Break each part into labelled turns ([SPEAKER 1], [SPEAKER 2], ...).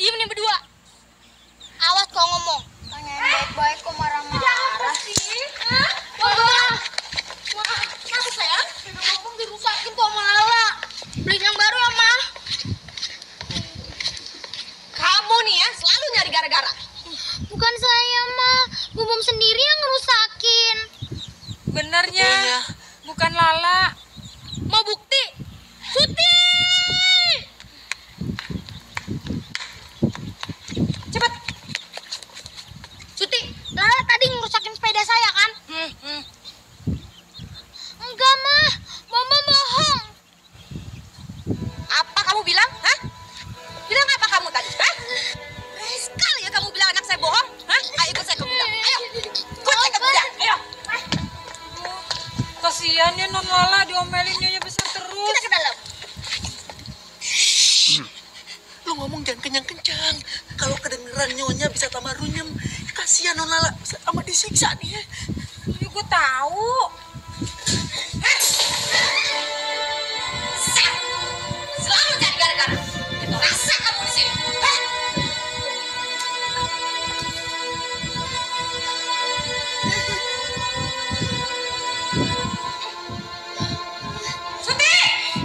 [SPEAKER 1] diem nih berdua. Awas kau ngomong.
[SPEAKER 2] Tanyain baik-baik kok marah-marah
[SPEAKER 1] sih? Hah? Wah, kenapa sayang? Ngomong dirusakin kok malah. Beli yang baru ya, Ma.
[SPEAKER 3] Kamu nih ya, selalu nyari gara-gara.
[SPEAKER 2] Bukan saya, Ma. Bum sendiri yang ngerusakin.
[SPEAKER 4] Benernya, bukan Lala.
[SPEAKER 1] Mau bukti? Suti!
[SPEAKER 3] Cepet.
[SPEAKER 1] Suti, Lala tadi ngerusakin sepeda saya kan?
[SPEAKER 2] Enggak, Ma. Mama bohong.
[SPEAKER 3] Apa kamu bilang? Hah? Bilang apa kamu tadi? Hah? Sekali ya kamu bilang anak saya bohong? Hah? Ayo ikut saya ke gudang. Ayo. Ikut saya ke gudang. Ayo.
[SPEAKER 4] Kasihan ya Non Lala diomelin Nyonya besar terus.
[SPEAKER 3] Kita ke dalam.
[SPEAKER 5] Lu ngomong jangan kencang-kencang. Kalau kedengeran Nyonya bisa tambah runyem. Kasihan Non Lala sama disiksa nih.
[SPEAKER 4] Ya gue tahu.
[SPEAKER 3] Selalu cari gara-gara. Itu rasa kamu di sini. Hah? Suti!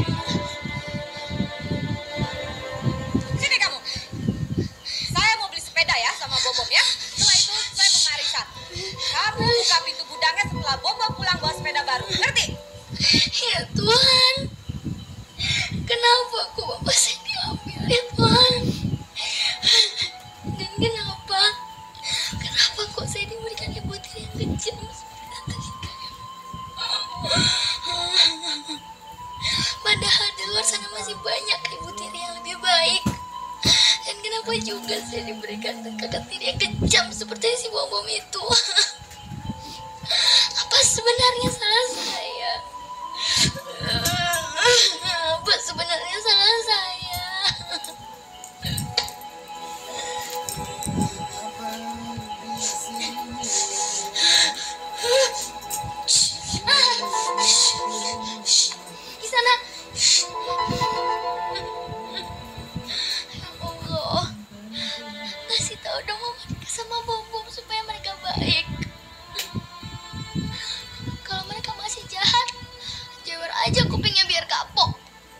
[SPEAKER 3] Sini kamu. Saya mau beli sepeda ya sama Bobom ya. Setelah itu saya mau ke arisan. Kamu buka pintu gudangnya setelah Bobom pulang bawa sepeda baru. Ngerti?
[SPEAKER 2] Ya Tuhan. Kenapa kok Bapak saya diambil ya Tuhan? Dan kenapa? Kenapa kok saya diberikan ibu tiri yang kejam seperti Tante Rika? Padahal di luar sana masih banyak ibu tiri yang lebih baik. Dan kenapa juga saya diberikan kakak tiri yang kejam seperti si Bom itu? Apa sebenarnya salah saya? Apa sebenarnya salah saya? Di sana. Ya Allah, kasih tahu dong mereka sama Bom supaya mereka baik. Kalau mereka masih jahat, jewer aja kupingnya biar kapok.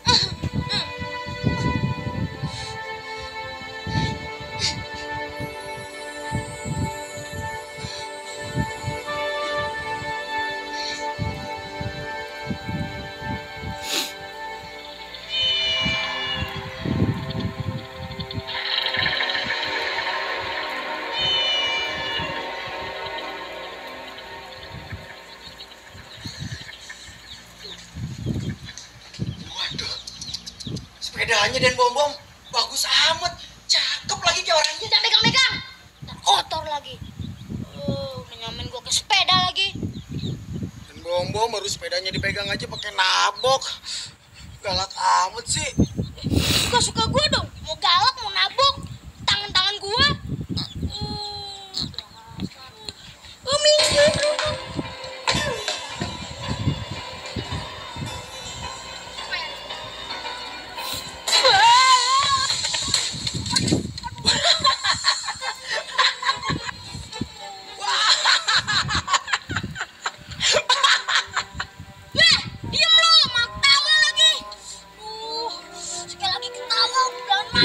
[SPEAKER 5] Waduh. Sepedanya dan Bom bagus amat. Cakep lagi kayak orangnya.
[SPEAKER 1] Jangan megang-megang. Ntar kotor lagi. Nyamain gua ke sepeda lagi.
[SPEAKER 5] Dan Bom baru sepedanya dipegang aja pakai nabok. Galak amat sih.
[SPEAKER 1] Suka gua dong. Mau galak, mau nabok. Tangan-tangan gua. Minggir. Diam lu, mau ketawa lagi. Sekali lagi ketawa, jangan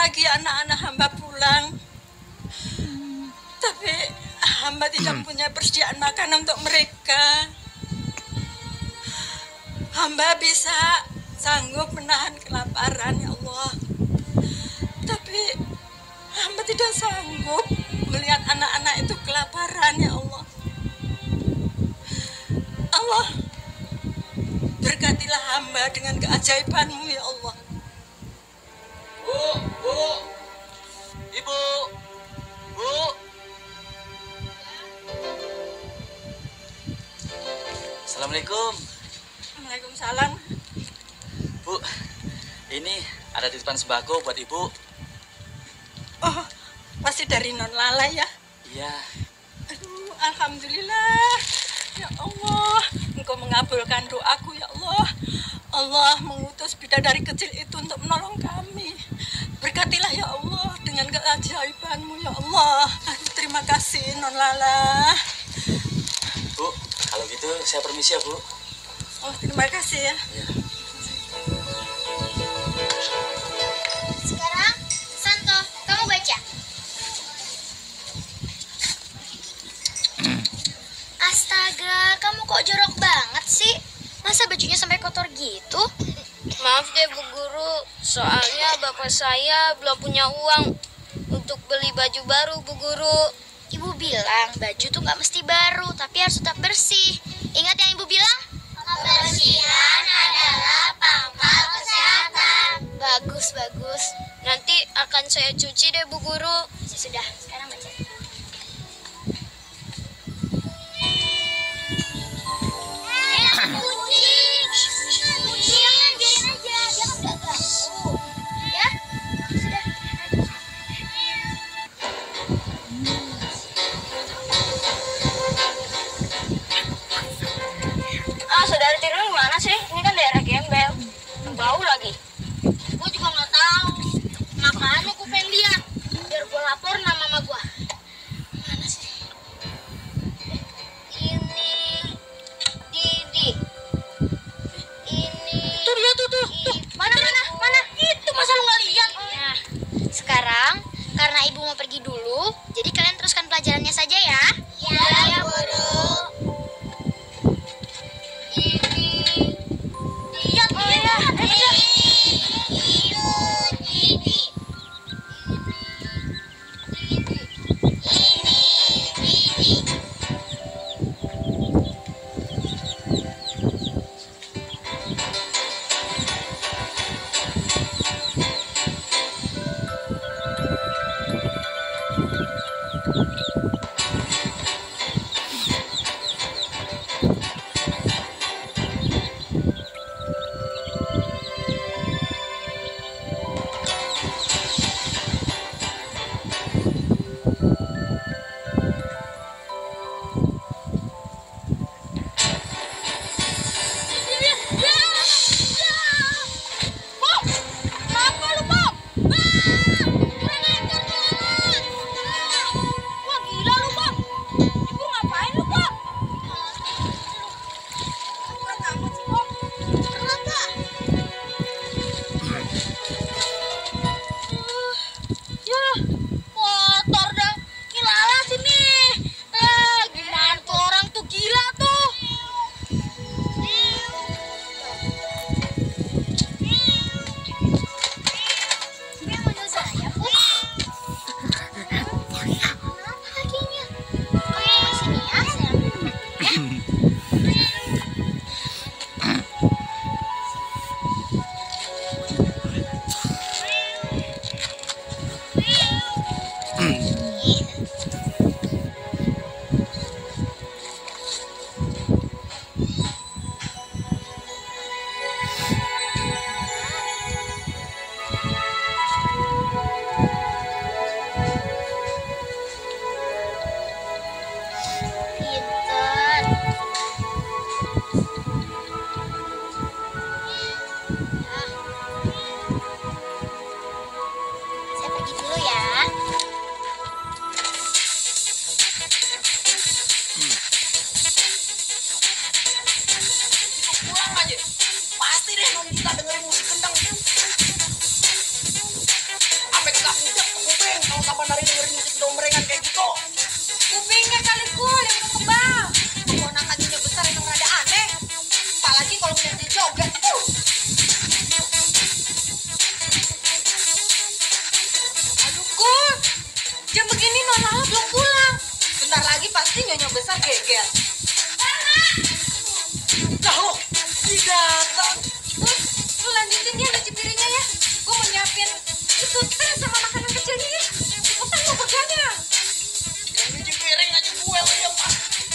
[SPEAKER 3] lagi anak-anak hamba pulang. Tapi hamba tidak punya persediaan makanan untuk mereka. Hamba bisa sanggup menahan kelaparan, ya Allah. Tapi hamba tidak sanggup melihat anak-anak itu kelaparan, ya Allah. Allah, berkatilah hamba dengan keajaiban-Mu, ya Allah.
[SPEAKER 5] Bu, Ibu, Bu. Assalamualaikum.
[SPEAKER 3] Waalaikumsalam.
[SPEAKER 5] Bu, ini ada titipan sembako buat Ibu.
[SPEAKER 3] Oh, pasti dari Non Lala ya?
[SPEAKER 5] Iya.
[SPEAKER 3] Aduh, alhamdulillah. Ya Allah, Engkau mengabulkan doaku, ya Allah. Allah mengutus bidadari kecil itu untuk menolong kami. Berkatilah ya Allah dengan keajaiban-Mu, ya Allah. Aduh, terima kasih Non Lala.
[SPEAKER 5] Bu, kalau gitu saya permisi ya, Bu.
[SPEAKER 3] Oh, terima kasih ya.
[SPEAKER 5] Iya.
[SPEAKER 1] Sekarang, Santo, kamu baca. Astaga, kamu kok jorok banget sih? Masa bajunya sampai kotor gitu?
[SPEAKER 2] Maaf deh Bu Guru, soalnya bapak saya belum punya uang untuk beli baju baru Bu Guru.
[SPEAKER 1] Ibu bilang baju tuh nggak mesti baru, tapi harus tetap bersih. Ingat yang ibu bilang? Kebersihan adalah pangkal kesehatan. Bagus, bagus.
[SPEAKER 2] Nanti akan saya cuci deh Bu Guru.
[SPEAKER 1] Sudah, sekarang baca. Jangan, biarin aja. Dia kan nggak ganggu. Ya? Sudah.
[SPEAKER 2] Saudara Tirul gimana sih? Ini kan daerah gembel. Bau lagi.
[SPEAKER 1] Gue juga nggak tahu. Makanya gue pengen lihat. Biar gue lapor nama mama gue. Mana sih?
[SPEAKER 2] Ini Didi. Ini
[SPEAKER 1] Tuh dia tuh. Mana? Itu masa lu nggak lihat? Nah, sekarang karena ibu mau pergi dulu, jadi kalian teruskan pelajarannya saja ya. Ya, Guru.
[SPEAKER 3] Sampai
[SPEAKER 5] nggak bijak tuh kuping kalau kapan hari dengerin musik domrengan kayak gitu.
[SPEAKER 4] Kupingnya kali kul yang udah kebal. Keponakan nyonya besar emang rada aneh. Apalagi kalau ngeliat dia joget. Aduh kul, jam begini Nona belum pulang. Bentar lagi pasti nyonya besar gegel.
[SPEAKER 5] Nah lo, datang.
[SPEAKER 4] Lu lanjutin ya nyuci piringnya ya. Gue mau nyiapin itu teh sama makanan kecilnya ya. Cepetan mau kerjanya.
[SPEAKER 5] Yang nyuci piring aja gue lo ya Pak.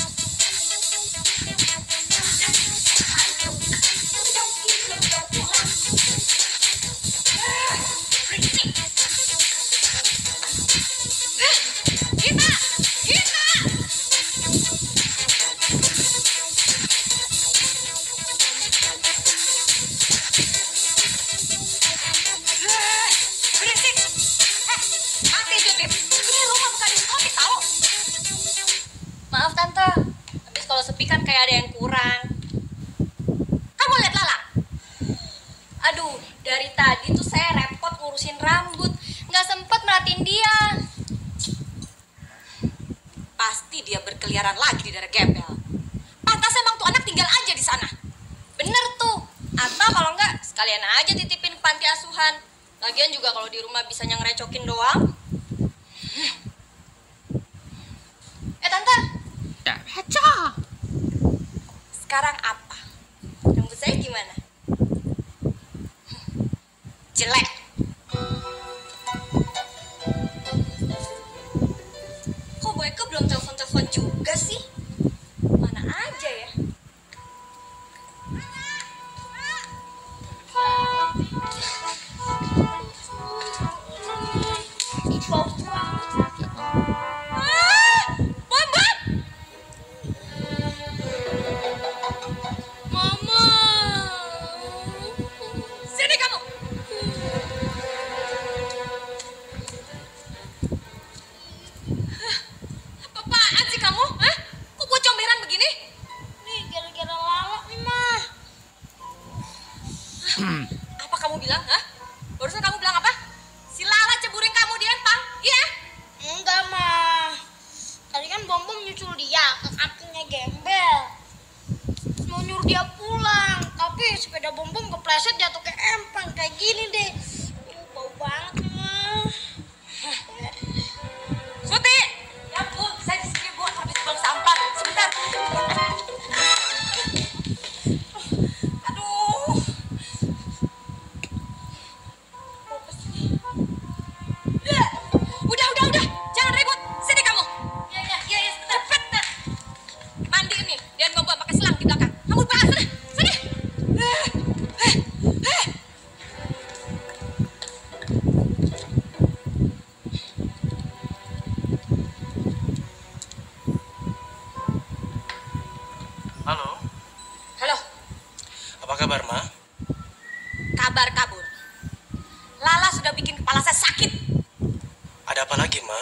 [SPEAKER 2] Maaf tante, habis kalau sepi kan kayak ada yang kurang. Kamu lihat Lala? Aduh, dari tadi tuh saya repot ngurusin rambut, nggak sempet merhatiin dia. Pasti dia berkeliaran lagi di daerah gembel. Pantas emang tuh anak tinggal aja di sana. Bener tuh. Atau kalau nggak sekalian aja titipin ke panti asuhan. Lagian juga kalau di rumah bisa ngerecokin doang. Tante. Sekarang apa? Rambut saya gimana? Jelek. Kok Boyke belum telepon-telepon juga sih? Mana aja ya? Apa kamu bilang, hah? Barusan kamu bilang apa? Si Lala ceburin kamu di empang, iya?
[SPEAKER 1] Enggak, Ma. Tadi kan Bom-Bom nyusul dia ke kakinya gembel. Mau nyuruh dia pulang, tapi sepeda Bom-Bom kepleset jatuh ke empang kayak gini deh. Bau banget, Ma.
[SPEAKER 2] Suti! Ya Bu, saya di sini Bu, habis buang sampah. Sebentar. Aduh. Udah. Jangan ribut. Sini kamu. Iya, cepet. Mandi nih. Dan Bom-Bom pakai selang di belakang. Kamu bahas sana. Sini.
[SPEAKER 6] Halo,
[SPEAKER 2] Halo,
[SPEAKER 6] apa kabar, Ma?
[SPEAKER 2] kabar kabur. Lala sudah bikin kepala saya sakit.
[SPEAKER 6] Ada apa lagi, Ma?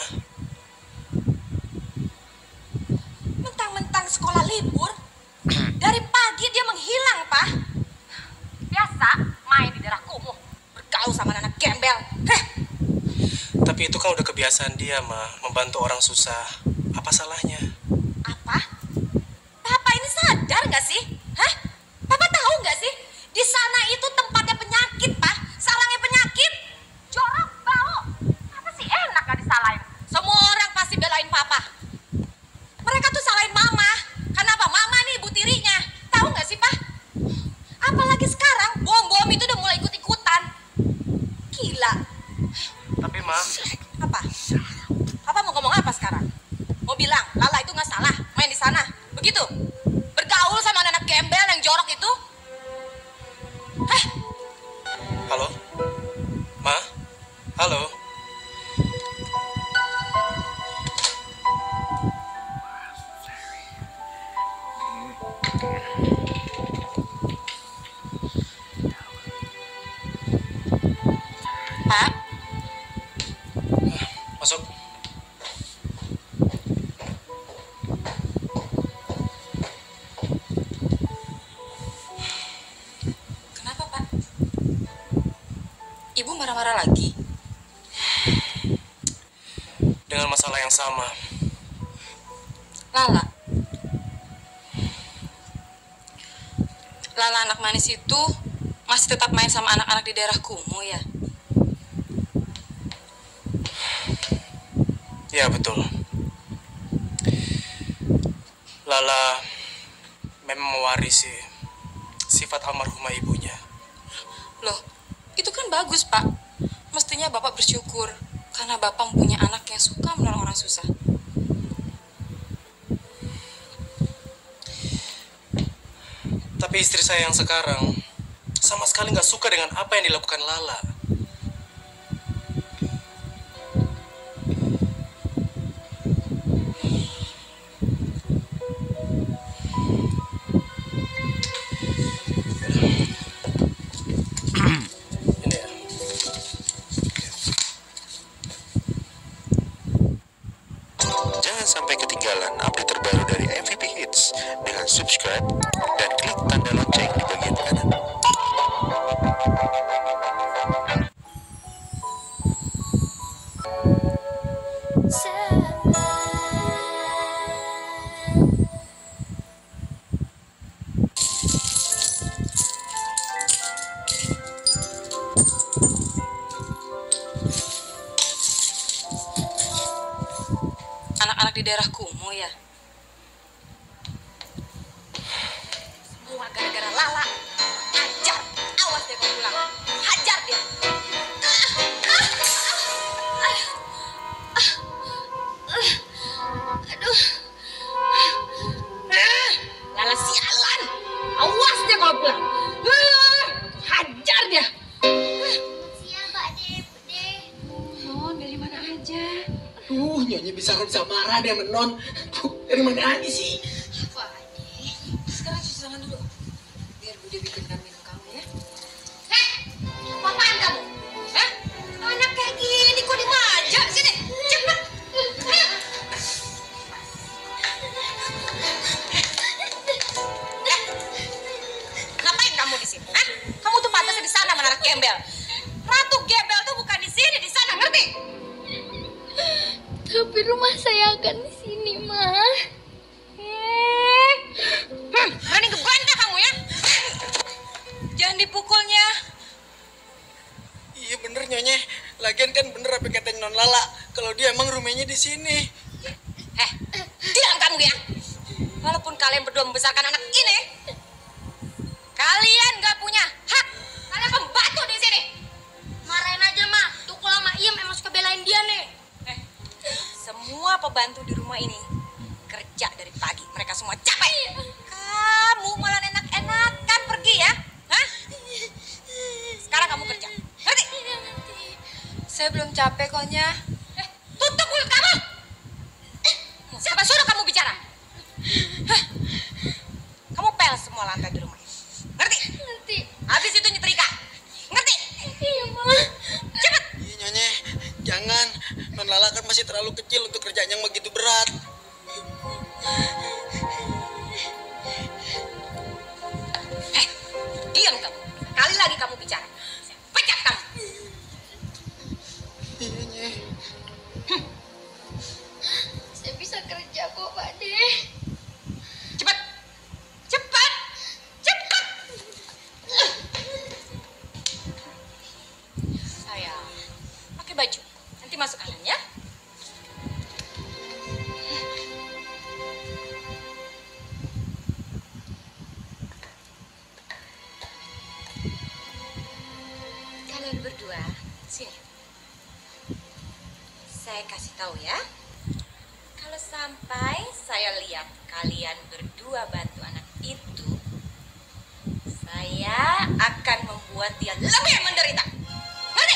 [SPEAKER 2] Mentang-mentang sekolah libur, dari pagi dia menghilang, Pak. Biasa main di daerah kumuh, bergaul sama anak gembel.
[SPEAKER 6] Tapi itu kan udah kebiasaan dia, Ma, membantu orang susah. Apa salahnya?
[SPEAKER 2] Apa? Papa ini sadar nggak sih? Hah? Papa tahu nggak sih? Di sana itu tempatnya penyakit, Pak. Sarangnya penyakit. Jorok, bau. Apa sih enak nggak disalahin? Semua orang pasti belain Papa. Mereka tuh salahin Mama. Kenapa? Mama nih ibu tirinya. Tahu nggak sih, Pak? Apalagi sekarang Bom-Bom itu udah mulai ikut-ikutan. Gila.
[SPEAKER 6] Tapi, Ma,
[SPEAKER 2] Apa? Papa mau ngomong apa sekarang? Mau bilang Lala itu nggak salah main di sana, begitu? Bergaul sama anak-anak
[SPEAKER 6] dengan masalah yang sama.
[SPEAKER 4] Lala. Lala anak manis itu masih tetap main sama anak-anak di daerah Kumu ya?
[SPEAKER 6] Ya, betul. Lala memang mewarisi sifat almarhumah ibunya.
[SPEAKER 4] Loh, itu kan bagus, Pak. Mestinya Bapak bersyukur karena Bapak mempunyai anak yang suka menolong orang susah.
[SPEAKER 6] Tapi istri saya yang sekarang sama sekali nggak suka dengan apa yang dilakukan Lala. Ini ya.
[SPEAKER 7] Jangan sampai ketinggalan update terbaru dari MVP Hits dengan subscribe dan klik tanda lonceng di bagian kanan.
[SPEAKER 4] Anak-anak di daerah Kumu ya?
[SPEAKER 2] Semua gara-gara Lala. Hajar. Awas deh kalau pulang. Hajar dia. Aduh. Lala sialan. Awas deh kalau pulang. Hajar dia.
[SPEAKER 1] Siang Mbak De, Bude.
[SPEAKER 3] Non, dari mana aja?
[SPEAKER 5] Nyonya bisa marah dia menon. Dari mana aja sih?
[SPEAKER 1] Pak De.
[SPEAKER 3] Sekarang cuci tangan dulu. Biar Bude bikinkan minum kamu ya.
[SPEAKER 2] Heh, apaan kamu? Hah? Anak kayak gini kok dimanja? Sini, cepet. Ayo. Ngapain kamu di sini? Hah? Kamu tuh pantasnya di sana menarik gembel. Ratu gembel tuh bukan di sini, di sana, ngerti?
[SPEAKER 1] Tapi rumah saya akan di sini, Ma.
[SPEAKER 2] Berani ngebantah kamu ya?
[SPEAKER 4] Jangan dipukulnya.
[SPEAKER 5] Iya bener Nyonya. Lagian kan bener apa katanya Non Lala. Kalau dia emang rumahnya di sini.
[SPEAKER 2] Diam kamu ya. Walaupun kalian berdua membesarkan anak ini, kalian gak punya hak. Kalian pembantu di sini.
[SPEAKER 1] Marahin aja, Ma. Tukul sama Iem emang suka belain dia nih.
[SPEAKER 2] Semua pembantu di rumah ini kerja dari pagi. Mereka semua capek. Kamu malah enak-enakan pergi ya? Hah? Sekarang kamu kerja. Ngerti?
[SPEAKER 4] Saya belum capek koknya.
[SPEAKER 2] Tutup mulut kamu. Siapa suruh kamu bicara? Hah? Kamu pel semua lantai di rumah ini. Ngerti?
[SPEAKER 1] Nanti.
[SPEAKER 2] Habis itu nyetrika. Ngerti?
[SPEAKER 1] Iya, Ma.
[SPEAKER 2] Cepet.
[SPEAKER 5] Iya Nyonya. Jangan. Non Lala kan masih terlalu kecil untuk kerjaan yang begitu berat.
[SPEAKER 2] Diam kamu. Kali lagi kamu bicara. Saya pecat kamu.
[SPEAKER 5] Iya Nyeh.
[SPEAKER 1] Saya bisa kerja kok, Pak De.
[SPEAKER 2] Cepat. Cepat. Cepat. Saya pakai baju. Nanti masuk angin ya. Kalian berdua, sini. Saya kasih tahu ya. Kalau sampai saya lihat kalian berdua bantu anak itu, saya akan membuat dia lebih menderita. Ngerti?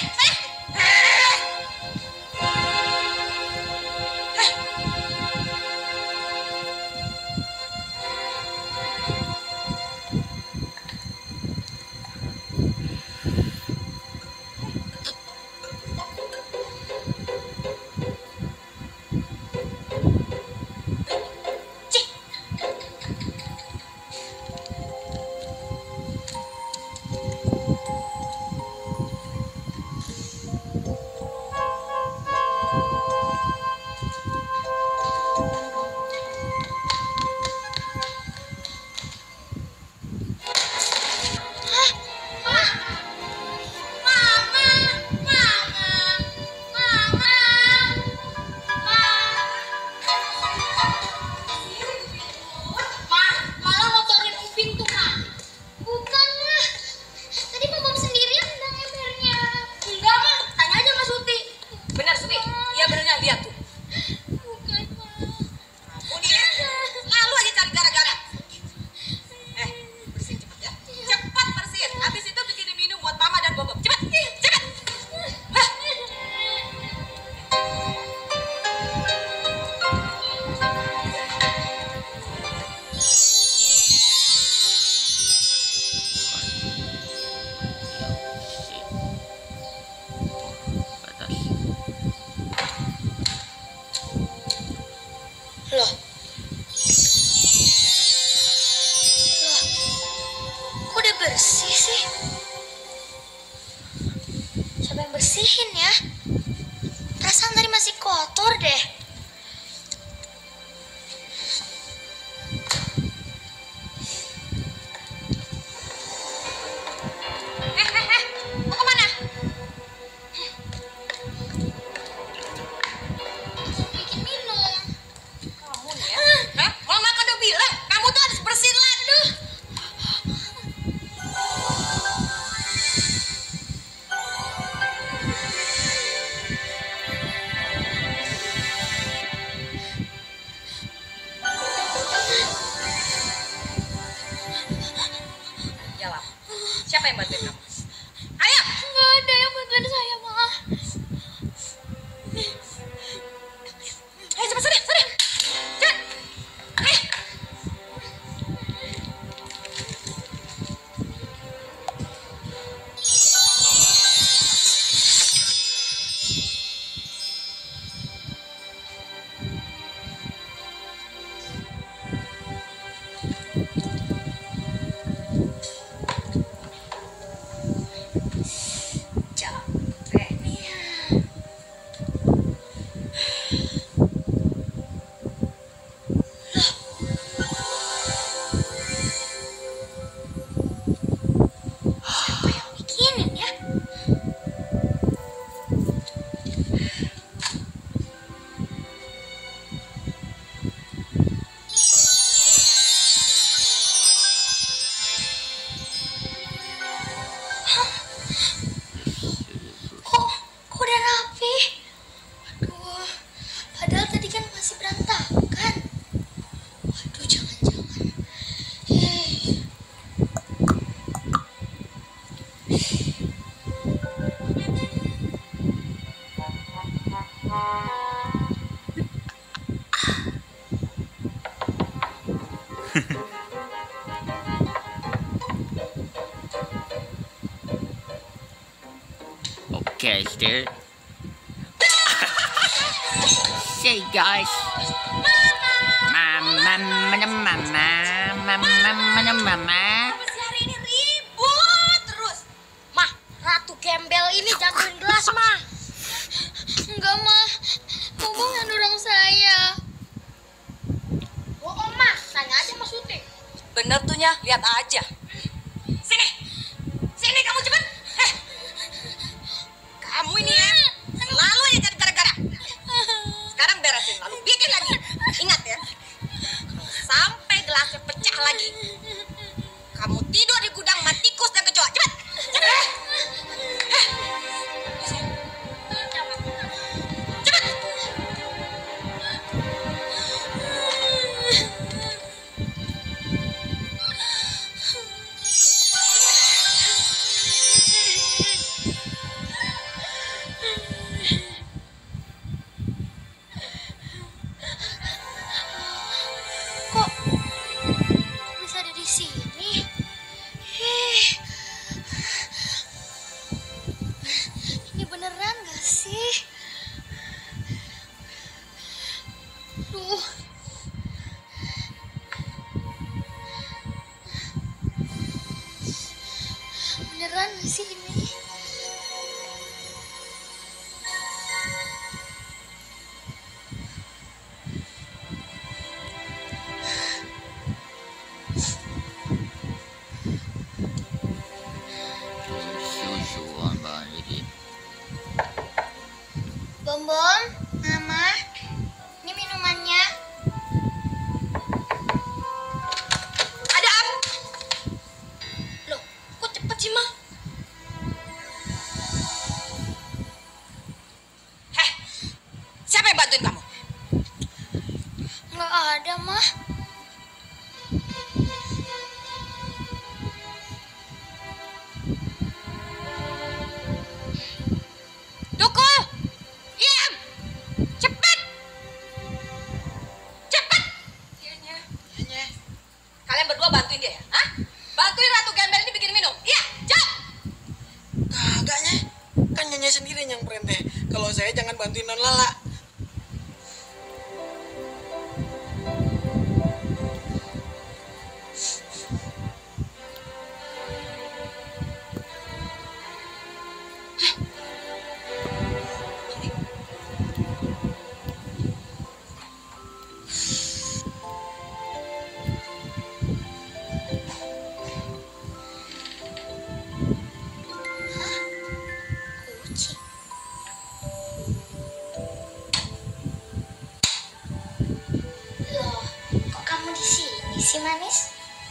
[SPEAKER 1] kotor deh.
[SPEAKER 2] Mau kemana?
[SPEAKER 1] Bikin minum.
[SPEAKER 2] Kamu nih ya? Kalau makan udah bilang, kamu tuh harus bersihin lah. Aduh. Jawab. Siapa yang bantuin kamu? Ayo.
[SPEAKER 1] Nggak ada yang bantuin saya, Ma.
[SPEAKER 2] Ayo cepat sana, sana. Cepat. Capek nih.
[SPEAKER 1] Siapa yang bikinin ya? Kok udah rapi? Aduh, padahal tadi kan masih berantakan. Aduh, jangan-jangan.
[SPEAKER 8] Okay, dude. Say guys. Mama.
[SPEAKER 2] Masih hari ini ribut terus.
[SPEAKER 1] Mah, Ratu Gembel ini jatuhin gelas, Mah. Enggak, Mah. Bombong yang dorong saya. Bohong, Mah. Tanya aja Mas Uti.
[SPEAKER 2] Bener tuh nya, lihat aja. Sini. Sini kamu cepet. Kamu ini ya, selalu aja cari gara-gara. Sekarang beresin, lalu bikin lagi. Ingat ya, kalau sampai gelasnya pecah lagi, kamu tidur di gudang sama tikus dan kecoa. Cepet. Cepet. Cepet.
[SPEAKER 1] Kok bisa ada di sini? Ini beneran gak sih? Duh. Beneran gak sih ini? Bom, Mama, ini minumannya.
[SPEAKER 2] Ada apa? Loh, kok cepet sih, Ma? Heh, siapa yang bantuin kamu?
[SPEAKER 1] Nggak ada, Mah.
[SPEAKER 2] Duku! Diam! Cepet! Cepet! Iya, kalian berdua bantuin dia ya? Hah? Bantuin Ratu Gembel ini bikin minum. Iya, jawab!
[SPEAKER 5] Kagaknya, kan Nyonya sendiri yang perintah. Kalau saya jangan bantuin Non Lala.
[SPEAKER 1] si manis.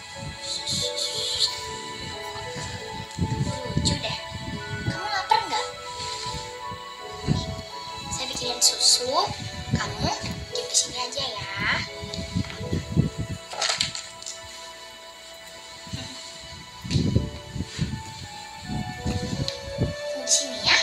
[SPEAKER 1] Lucu deh. Kamu lapar nggak? Nih, saya bikinin susu. Kamu diem di sini aja ya. Tunggu di sini ya.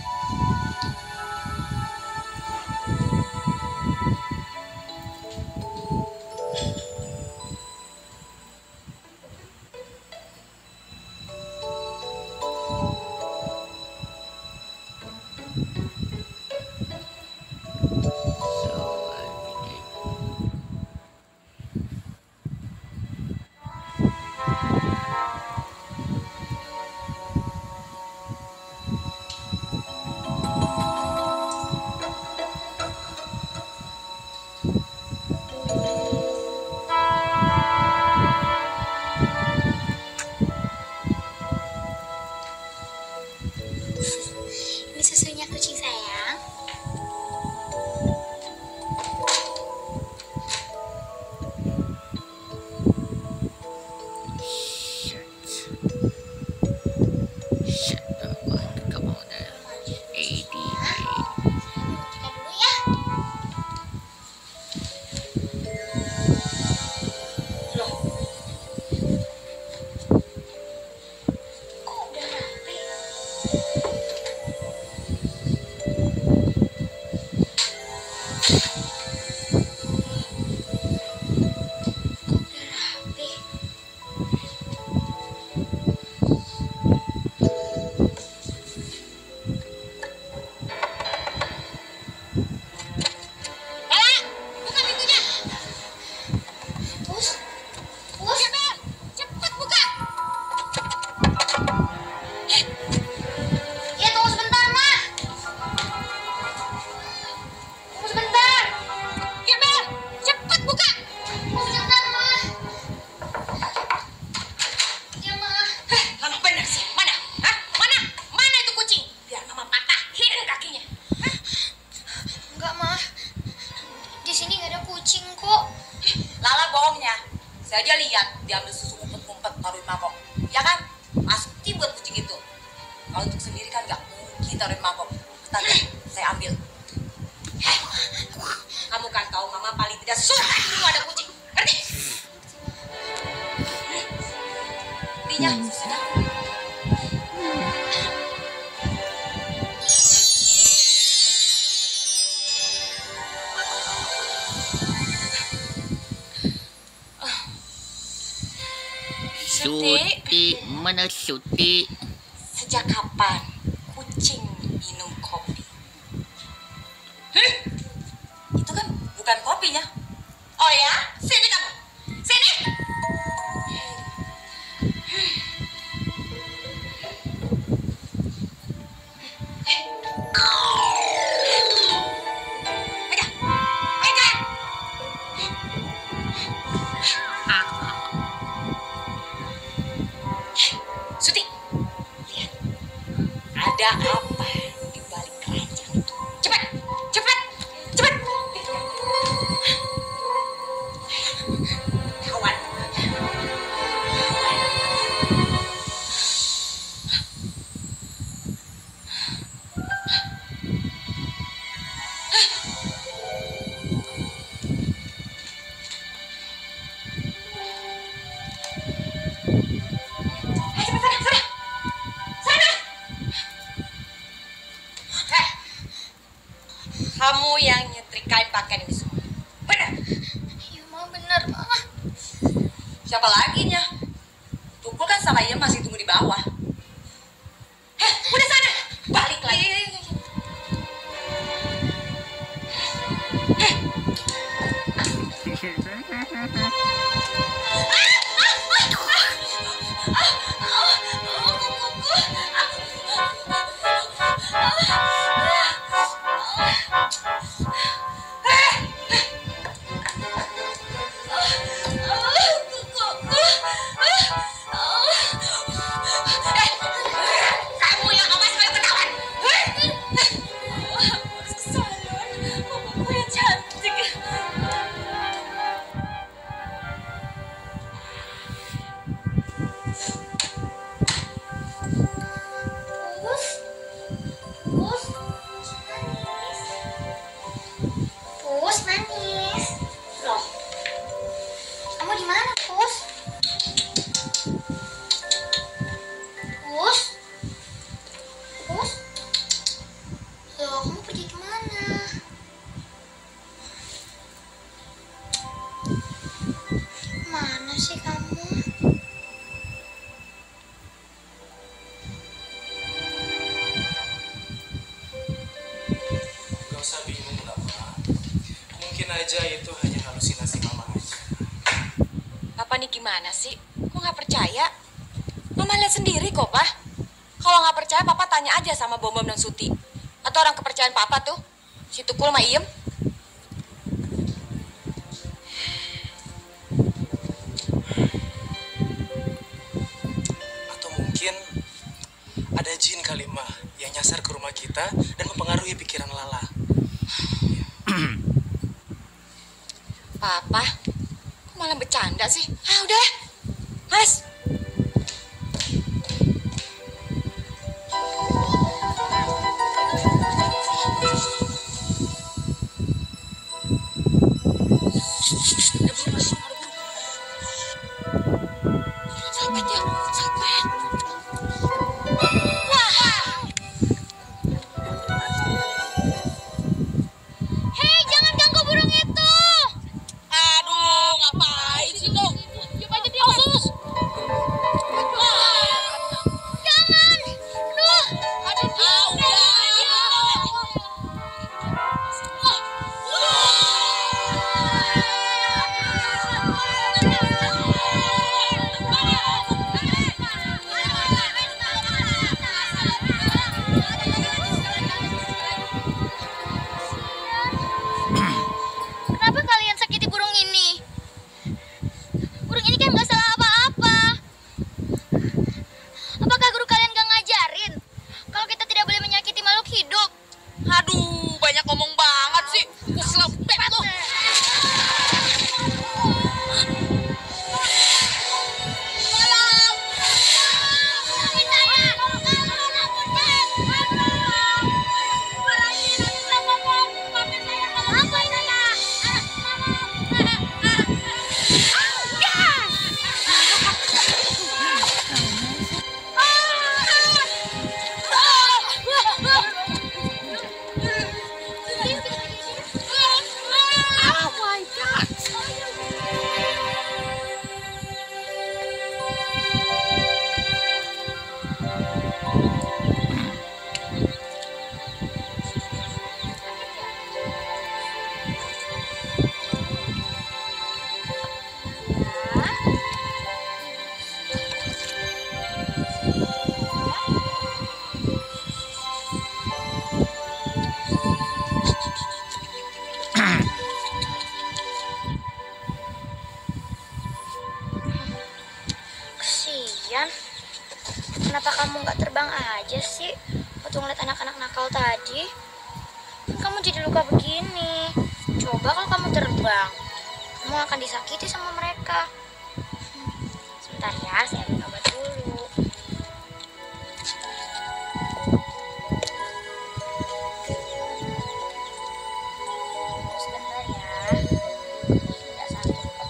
[SPEAKER 1] Ini susunya kucing sayang.
[SPEAKER 8] Shut up. Come on now. AD.
[SPEAKER 1] Kita dulu ya. Loh. Kok udah rapi?
[SPEAKER 2] Saya aja lihat diambil susu ngumpet-ngumpet taruhin mangkok, ya kan? Pasti buat kucing itu. Kalau untuk sendiri kan nggak mungkin taruhin mangkok. Tante, saya ambil. Kamu kan tahu mama paling tidak suka di rumah ada kucing, ngerti? Ininya susunya.
[SPEAKER 8] Suti, mana Suti?
[SPEAKER 2] Sejak kapan kucing minum kopi? Itu kan bukan kopinya. Oh ya? Sini kamu. Sini. Pegang. Pegang. Suti, lihat. Ada apa di balik keranjang itu? Cepat, cepat, cepat. Kawan. Kamu yang nyetrikain pakaian ini semua. Benar?
[SPEAKER 1] Iya, Ma, benar, Ma.
[SPEAKER 2] Siapa lagi nya? Tukul kan sama Ia masih tunggu di bawah. Udah sana, balik lagi. Kamu yang awas kalau ketahuan.
[SPEAKER 3] Kesalahan, mamaku yang cantik.
[SPEAKER 6] usah bingung lah, Ma. Mungkin aja itu hanya halusinasi Mama aja.
[SPEAKER 2] Papa nih gimana sih? Kok nggak percaya? Mama lihat sendiri kok, Pak. Kalau nggak percaya, Papa tanya aja sama Bom Bom dan Suti. Atau orang kepercayaan Papa tuh, si Tukul sama Iem.
[SPEAKER 6] Atau mungkin ada jin kali, Ma, yang nyasar ke rumah kita dan mempengaruhi pikiran Lala.
[SPEAKER 2] Papa, kok malah bercanda sih? Ah, udah. Mas.
[SPEAKER 1] Hei, jangan ganggu burung itu.
[SPEAKER 3] Aduh, ngapain sih lo?
[SPEAKER 1] Coba aja dia khusus. Jangan. Duh. Aduh, kenapa kalian sakiti burung ini? Burung ini kan nggak salah apa-apa. Apakah guru kalian gak ngajarin kalau kita tidak boleh menyakiti makhluk hidup?
[SPEAKER 3] Aduh, banyak ngomong banget sih. Gue selempet lo.
[SPEAKER 1] Kesian. Kenapa kamu nggak terbang aja sih? Waktu ngeliat anak-anak nakal tadi. Kan kamu jadi luka begini. Coba kalau kamu terbang, kamu akan disakiti sama mereka. Sebentar ya, saya ambil obat dulu. Sebentar ya. Tidak sakit kok.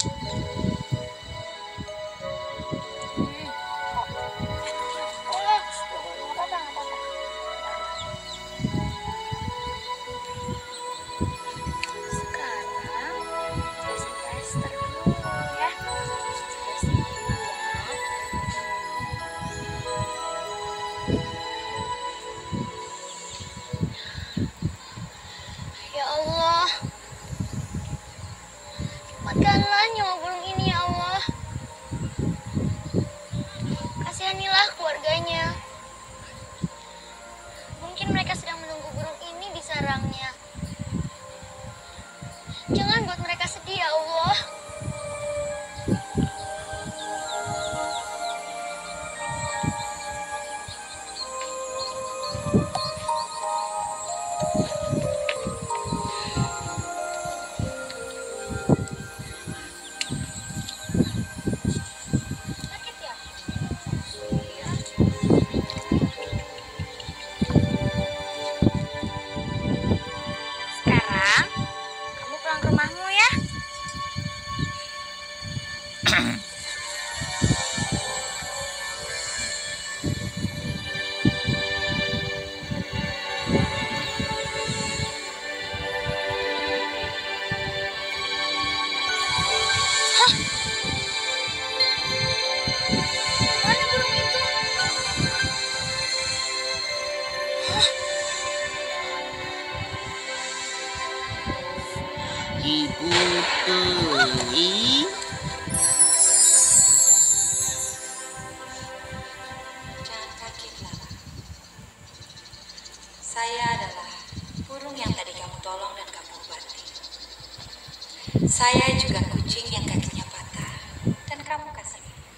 [SPEAKER 1] Sekarang kasih plaster dulu ya. Kasih dulu ya. Ya Allah, selamatkanlah nyawa burung ini ya Allah. Kasihanilah keluarganya. Mungkin mereka sedang menunggu burung ini di sarangnya. Jangan buat mereka sedih ya Allah. Sakit ya? Iya. Sekarang kamu pulang ke rumahmu
[SPEAKER 8] Ibu Peri.
[SPEAKER 2] Jangan kaget, Lala. Saya adalah burung yang tadi kamu tolong dan kamu obati. Saya juga kucing yang kakinya patah dan kamu kasih.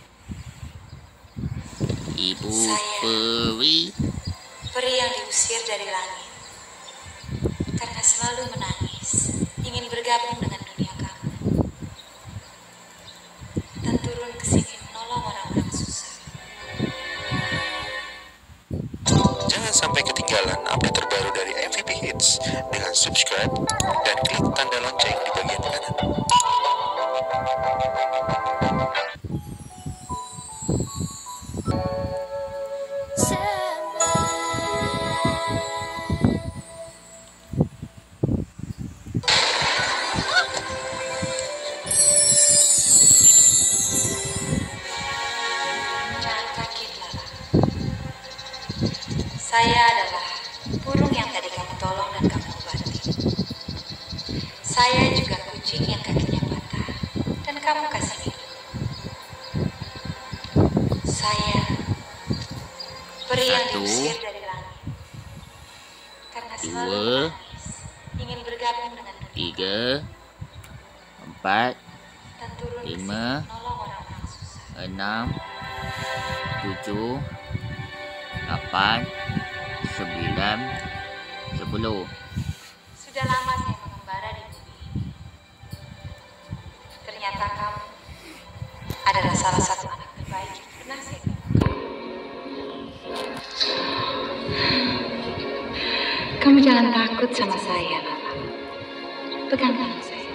[SPEAKER 8] Ibu
[SPEAKER 2] Saya.
[SPEAKER 8] Peri.
[SPEAKER 2] Peri yang diusir dari langit karena selalu menangis, ingin bergabung dengan dunia kamu dan turun ke sini menolong orang-orang susah.
[SPEAKER 7] Jangan sampai ketinggalan update terbaru dari MVP Hits dengan subscribe dan klik tanda lonceng di bagian kanan.
[SPEAKER 2] Jangan kaget, Lala. Saya adalah burung yang tadi kamu tolong dan kamu obati. Saya juga kucing yang kakinya patah dan kamu kasih minum. Saya peri yang
[SPEAKER 8] Satu.
[SPEAKER 2] diusir dari langit karena selalu
[SPEAKER 8] Dua.
[SPEAKER 2] menangis, ingin bergabung dengan dunia
[SPEAKER 8] 3, 4,
[SPEAKER 2] dan turun ke sini
[SPEAKER 8] lima.
[SPEAKER 2] menolong orang-orang susah.
[SPEAKER 8] 6, 7, 8, 9, 10.
[SPEAKER 2] Sudah lama saya mengembara di bumi. Ternyata kamu adalah salah satu anak terbaik yang pernah saya temukan. Kamu jangan takut sama saya, Lala. Pegang tangan saya.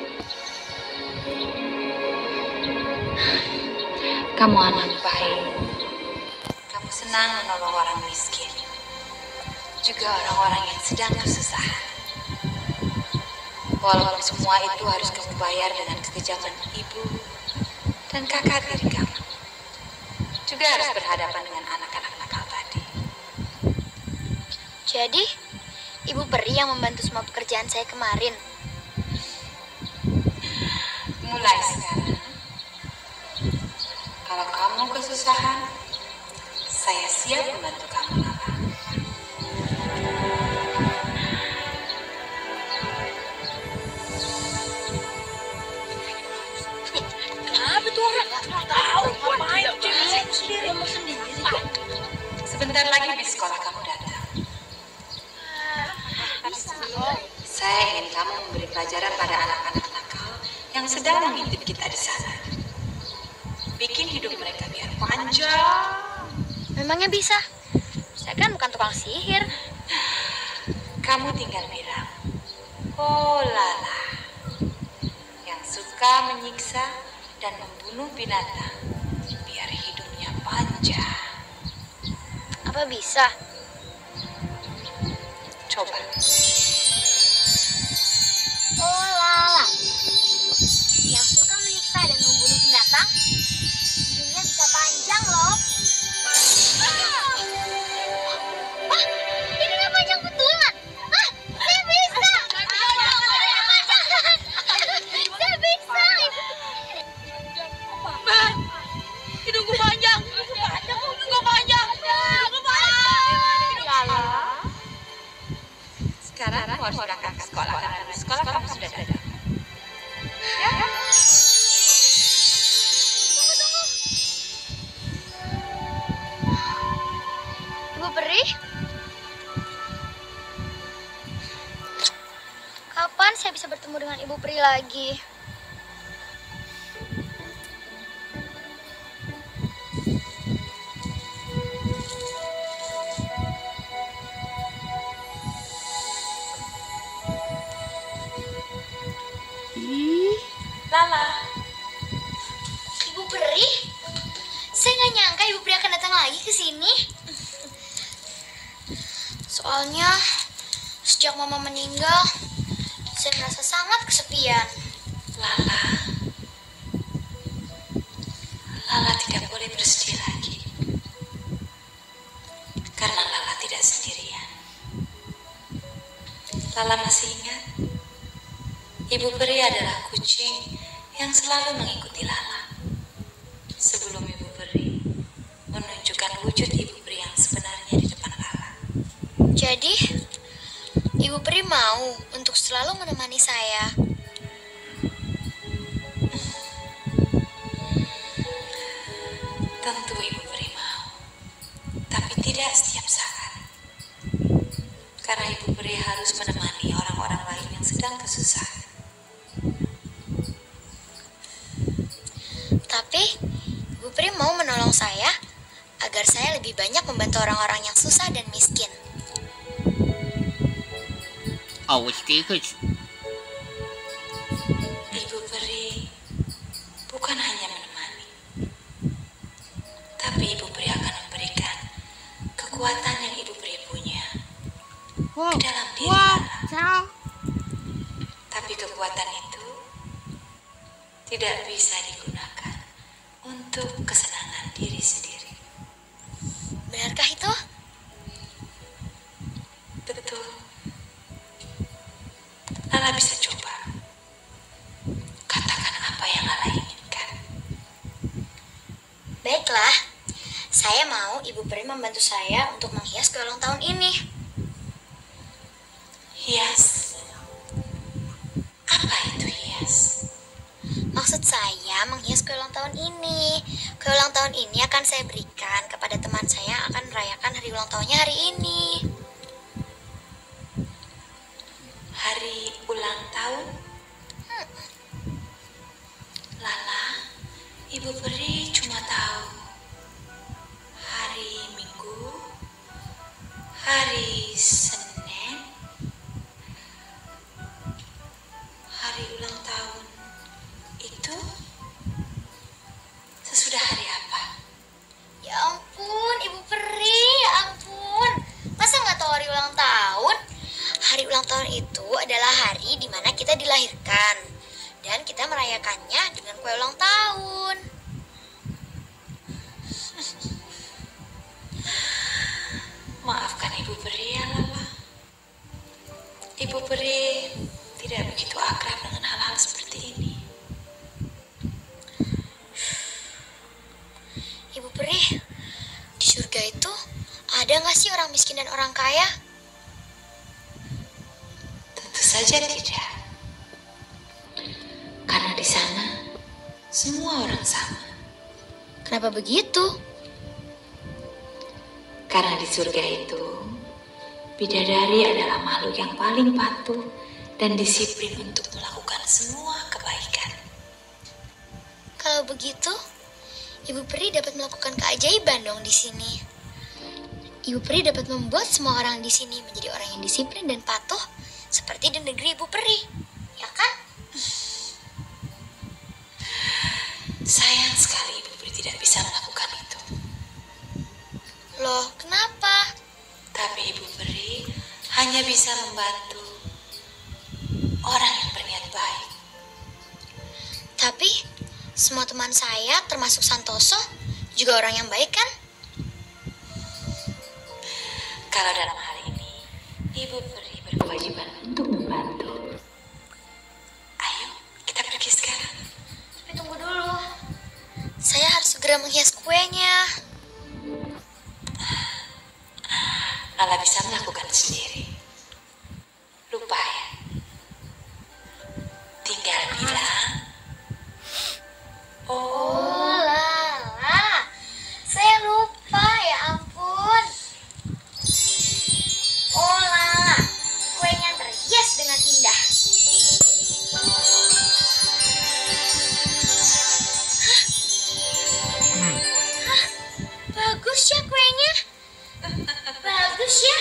[SPEAKER 2] Kamu anak baik. Kamu senang menolong orang miskin. Juga orang-orang yang sedang kesusahan. Walaupun semua itu harus kamu bayar dengan kekejaman ibu dan kakak diri kamu. Juga harus berhadapan dengan anak-anak nakal tadi.
[SPEAKER 1] Jadi, Ibu Peri yang membantu semua pekerjaan saya kemarin.
[SPEAKER 2] Mulai sekarang, kalau kamu kesusahan, saya siap membantu kamu, Lala.
[SPEAKER 1] Kenapa tuh orang? Nggak tahu. Ngapain dia sendiri?
[SPEAKER 2] Sebentar lagi di sekolah kamu datang. Saya ingin kamu memberi pelajaran pada anak-anak nakal yang sedang mengintip kita di sana. Bikin hidup mereka biar panjang.
[SPEAKER 1] Memangnya bisa? Saya kan bukan tukang sihir.
[SPEAKER 2] Kamu tinggal bilang, oh Lala, yang suka menyiksa dan membunuh binatang biar hidupnya panjang.
[SPEAKER 1] Apa bisa?
[SPEAKER 2] Coba.
[SPEAKER 1] Oh Lala, yang suka menyiksa dan membunuh binatang, hidungnya bisa panjang loh. Wah, hidungnya panjang betulan. Ah, saya bisa. Saya bisa.
[SPEAKER 3] Hidungku panjang. Hidungku panjang. Hidungku panjang.
[SPEAKER 2] Sekarang kamu harus berangkat ke sekolah karena di sekolah kamu sudah datang. Ya?
[SPEAKER 1] Ibu Peri? Kapan saya bisa bertemu dengan Ibu Peri lagi?
[SPEAKER 2] Lala,
[SPEAKER 1] Ibu Peri? Saya nggak nyangka Ibu Peri akan datang lagi ke sini. Soalnya sejak Mama meninggal, saya merasa sangat kesepian.
[SPEAKER 2] Lala, Lala tidak boleh bersedih lagi. Karena Lala tidak sendirian. Lala masih ingat
[SPEAKER 9] Ibu Peri adalah kucing yang selalu mengikuti Lala. Sebelum Ibu Peri menunjukkan wujud Ibu Peri yang sebenarnya di depan Lala.
[SPEAKER 1] Jadi, Ibu Peri mau untuk selalu menemani saya.
[SPEAKER 9] Tentu Ibu Peri mau, tapi tidak setiap saat. Karena Ibu Peri harus menemani orang-orang lain yang sedang kesusahan.
[SPEAKER 1] Tapi, Ibu Peri mau menolong saya agar saya lebih banyak membantu orang-orang yang susah dan miskin.
[SPEAKER 8] Awas tikus.
[SPEAKER 9] Ibu Peri bukan hanya menemani, tapi Ibu Peri akan memberikan kekuatan yang Ibu Peri punya ke dalam diri Lala. Tapi kekuatan itu tidak bisa digunakan untuk kesenangan diri sendiri.
[SPEAKER 1] Benarkah itu?
[SPEAKER 9] Betul. Lala bisa coba. Katakan apa yang Lala inginkan.
[SPEAKER 1] Baiklah, saya mau Ibu Peri membantu saya untuk menghias kue ulang tahun ini.
[SPEAKER 9] Hias. Apa itu hias?
[SPEAKER 1] Maksud saya menghias kue ulang tahun ini. Kue ulang tahun ini akan saya berikan kepada teman saya yang akan merayakan hari ulang tahunnya hari ini.
[SPEAKER 9] Hari ulang tahun? Lala, Ibu Peri cuma tahu hari Minggu, hari Senin, hari ulang tahun itu sesudah hari apa?
[SPEAKER 1] Ya ampun, Ibu Peri, ya ampun. Masa nggak tahu hari ulang tahun? Hari ulang tahun itu adalah hari di mana kita dilahirkan. Dan kita merayakannya dengan kue ulang tahun.
[SPEAKER 9] Maafkan Ibu Peri ya Lala. Ibu Peri tidak begitu akrab dengan hal-hal seperti ini.
[SPEAKER 1] Ibu Peri, di surga itu ada nggak sih orang miskin dan orang kaya?
[SPEAKER 9] Tentu saja tidak. Karena di sana semua orang sama.
[SPEAKER 1] Kenapa begitu?
[SPEAKER 9] Karena di surga itu bidadari adalah makhluk yang paling patuh dan disiplin untuk melakukan semua kebaikan.
[SPEAKER 1] Kalau begitu, Ibu Peri dapat melakukan keajaiban dong di sini. Ibu Peri dapat membuat semua orang di sini menjadi orang yang disiplin dan patuh seperti di negeri Ibu Peri, ya kan?
[SPEAKER 9] Sayang sekali Ibu Peri tidak bisa melakukan itu.
[SPEAKER 1] Loh, kenapa?
[SPEAKER 9] Tapi Ibu Peri hanya bisa membantu orang yang berniat baik.
[SPEAKER 1] Tapi, semua teman saya termasuk Santoso juga orang yang baik kan?
[SPEAKER 9] Kalau dalam hal ini, Ibu Peri berkewajiban untuk membantu. Ayo, kita pergi sekarang.
[SPEAKER 1] Tapi tunggu dulu. Saya harus segera menghias kuenya.
[SPEAKER 9] Lala bisa melakukan sendiri. Lupa ya? Tinggal bilang,
[SPEAKER 1] Oh, Lala. Saya lupa, ya ampun. Oh, Lala. Kuenya terhias dengan indah. Hah? Bagus ya kuenya. Bagus ya.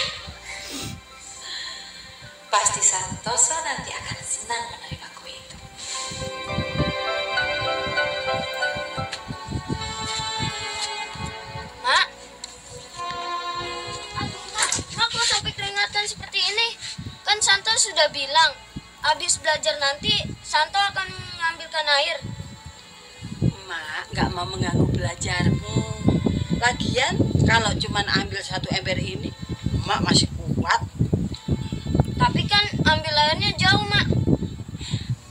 [SPEAKER 9] pasti Santoso nanti akan senang menerima kue itu.
[SPEAKER 1] Mak. Aduh, Mak kok sampai keringatan seperti ini? Kan Santo sudah bilang, habis belajar nanti Santo akan mengambilkan air.
[SPEAKER 3] Mak nggak mau mengganggu belajarmu. Lagian kalau cuma ambil satu ember ini, Mak masih kuat.
[SPEAKER 1] Tapi kan ambil airnya jauh, Mak.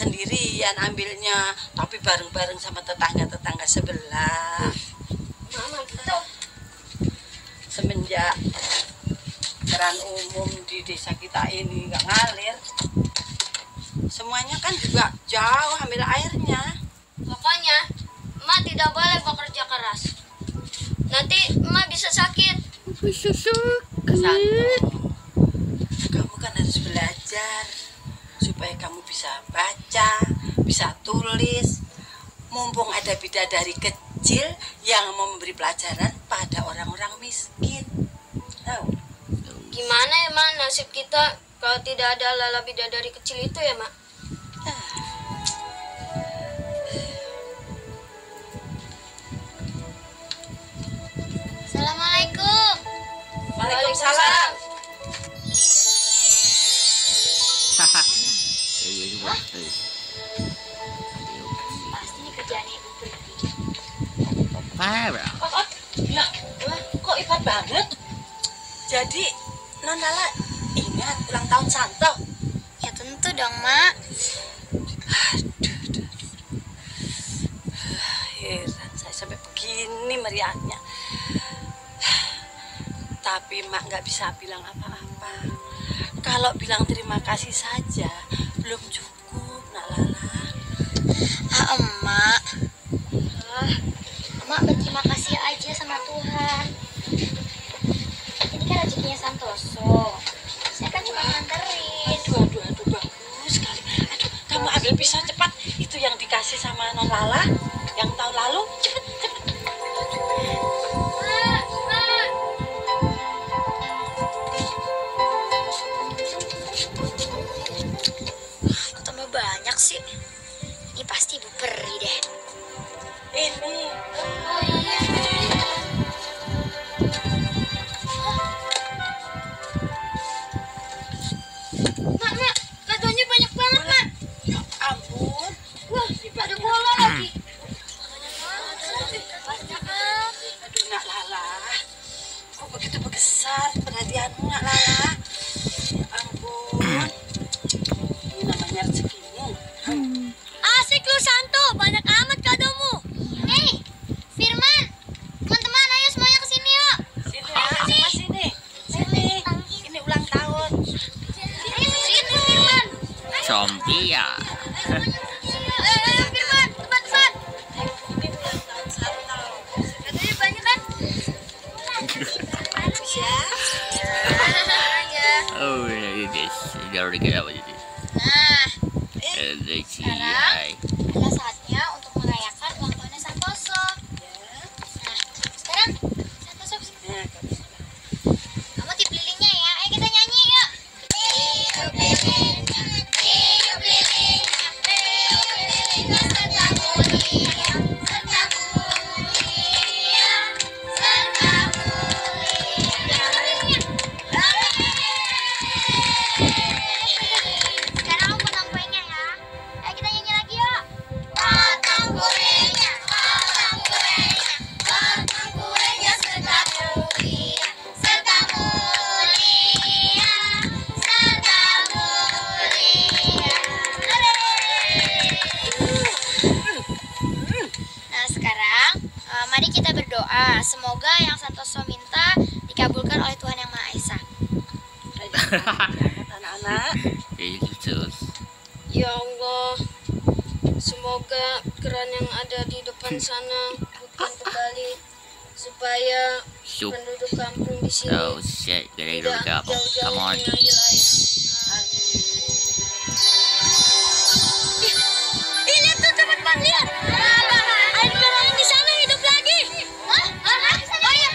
[SPEAKER 3] sendirian ambilnya, tapi bareng-bareng sama tetangga-tetangga sebelah.
[SPEAKER 2] Mama gitu.
[SPEAKER 3] Semenjak keran umum di desa kita ini nggak ngalir, semuanya kan juga jauh ambil airnya.
[SPEAKER 1] Pokoknya emak tidak boleh bekerja keras. Nanti emak bisa sakit.
[SPEAKER 3] Satu, kamu kan harus belajar supaya kamu bisa baca, bisa tulis. Mumpung ada bidadari kecil yang mau memberi pelajaran pada orang-orang miskin. Tahu?
[SPEAKER 1] Gimana ya mak nasib kita kalau tidak ada lala bidadari kecil itu ya mak? Assalamualaikum.
[SPEAKER 3] Waalaikumsalam.
[SPEAKER 1] Pasti ini kerjaan ibu pergi.
[SPEAKER 8] Parah.
[SPEAKER 3] Lah, kok hebat banget. Jadi, Non Lala ingat ulang tahun Santo?
[SPEAKER 1] Ya tentu dong mak.
[SPEAKER 3] Aduh. Heran saya sampai begini meriahnya. Tapi Mak nggak bisa bilang apa-apa. Kalau bilang terima kasih saja belum cukup, Nak Lala.
[SPEAKER 1] Emak. Emak berterima kasih aja sama Tuhan. Ini kan rezekinya Santoso. Saya kan cuma nganterin.
[SPEAKER 3] Aduh, bagus sekali. Aduh, kamu ambil pisau cepat. Itu yang dikasih sama Non Lala yang tahun lalu. Cepet.
[SPEAKER 1] Kok tambah banyak sih? Ini pasti ibu peri deh.
[SPEAKER 3] Ini.
[SPEAKER 1] Mak, kadonya banyak banget, Mak.
[SPEAKER 3] Ya ampun.
[SPEAKER 1] Wah, ada bola lagi.
[SPEAKER 3] Aduh, Nak Lala. Kok begitu besar perhatianmu, Nak Lala? Ya ampun. Ini namanya rezekimu.
[SPEAKER 1] Asik lu Santo, banyak amat kadomu. Firman, teman-teman ayo semuanya ke sini yuk.
[SPEAKER 3] Sini, sama sini. Sini. Ini ulang tahun.
[SPEAKER 1] Sini Firman.
[SPEAKER 8] Zombie ya.
[SPEAKER 1] Ayo Firman, cepat.
[SPEAKER 3] Ini ulang tahun Santo.
[SPEAKER 1] Kadonya banyak kan? Bagus ya.
[SPEAKER 8] Oh, this. Udah get out of this.
[SPEAKER 1] Nah,
[SPEAKER 8] Let's see.
[SPEAKER 1] adalah saatnya untuk merayakan ulang tahunnya Santoso. Nah, sekarang Santoso, kamu tiup lilinnya ya. Ayo kita nyanyi yuk. Tiup lilin, tiup lilin, tiup lilin, serta mulia, serta mulia, serta mulia. Sekarang aku potong kuenya ya. Ayo kita nyanyi lagi yuk. Potong kuenya, potong kuenya, potong kuenya serta mulia, serta mulia, serta mulia. Nah sekarang mari kita berdoa. Semoga yang Santoso minta dikabulkan oleh Tuhan Yang Maha Esa.
[SPEAKER 3] Anak-anak.
[SPEAKER 8] Jesus.
[SPEAKER 1] Ya Allah, semoga keran yang ada di depan sana bukan kembali supaya
[SPEAKER 8] Soup.
[SPEAKER 1] penduduk kampung di sini
[SPEAKER 8] Oh shit, gotta go
[SPEAKER 1] tidak
[SPEAKER 8] double.
[SPEAKER 1] jauh-jauh
[SPEAKER 8] Come on.
[SPEAKER 1] mengambil air. Lihat tuh teman-teman, lihat. Air belerang di sana hidup lagi. Hah? Oh iya,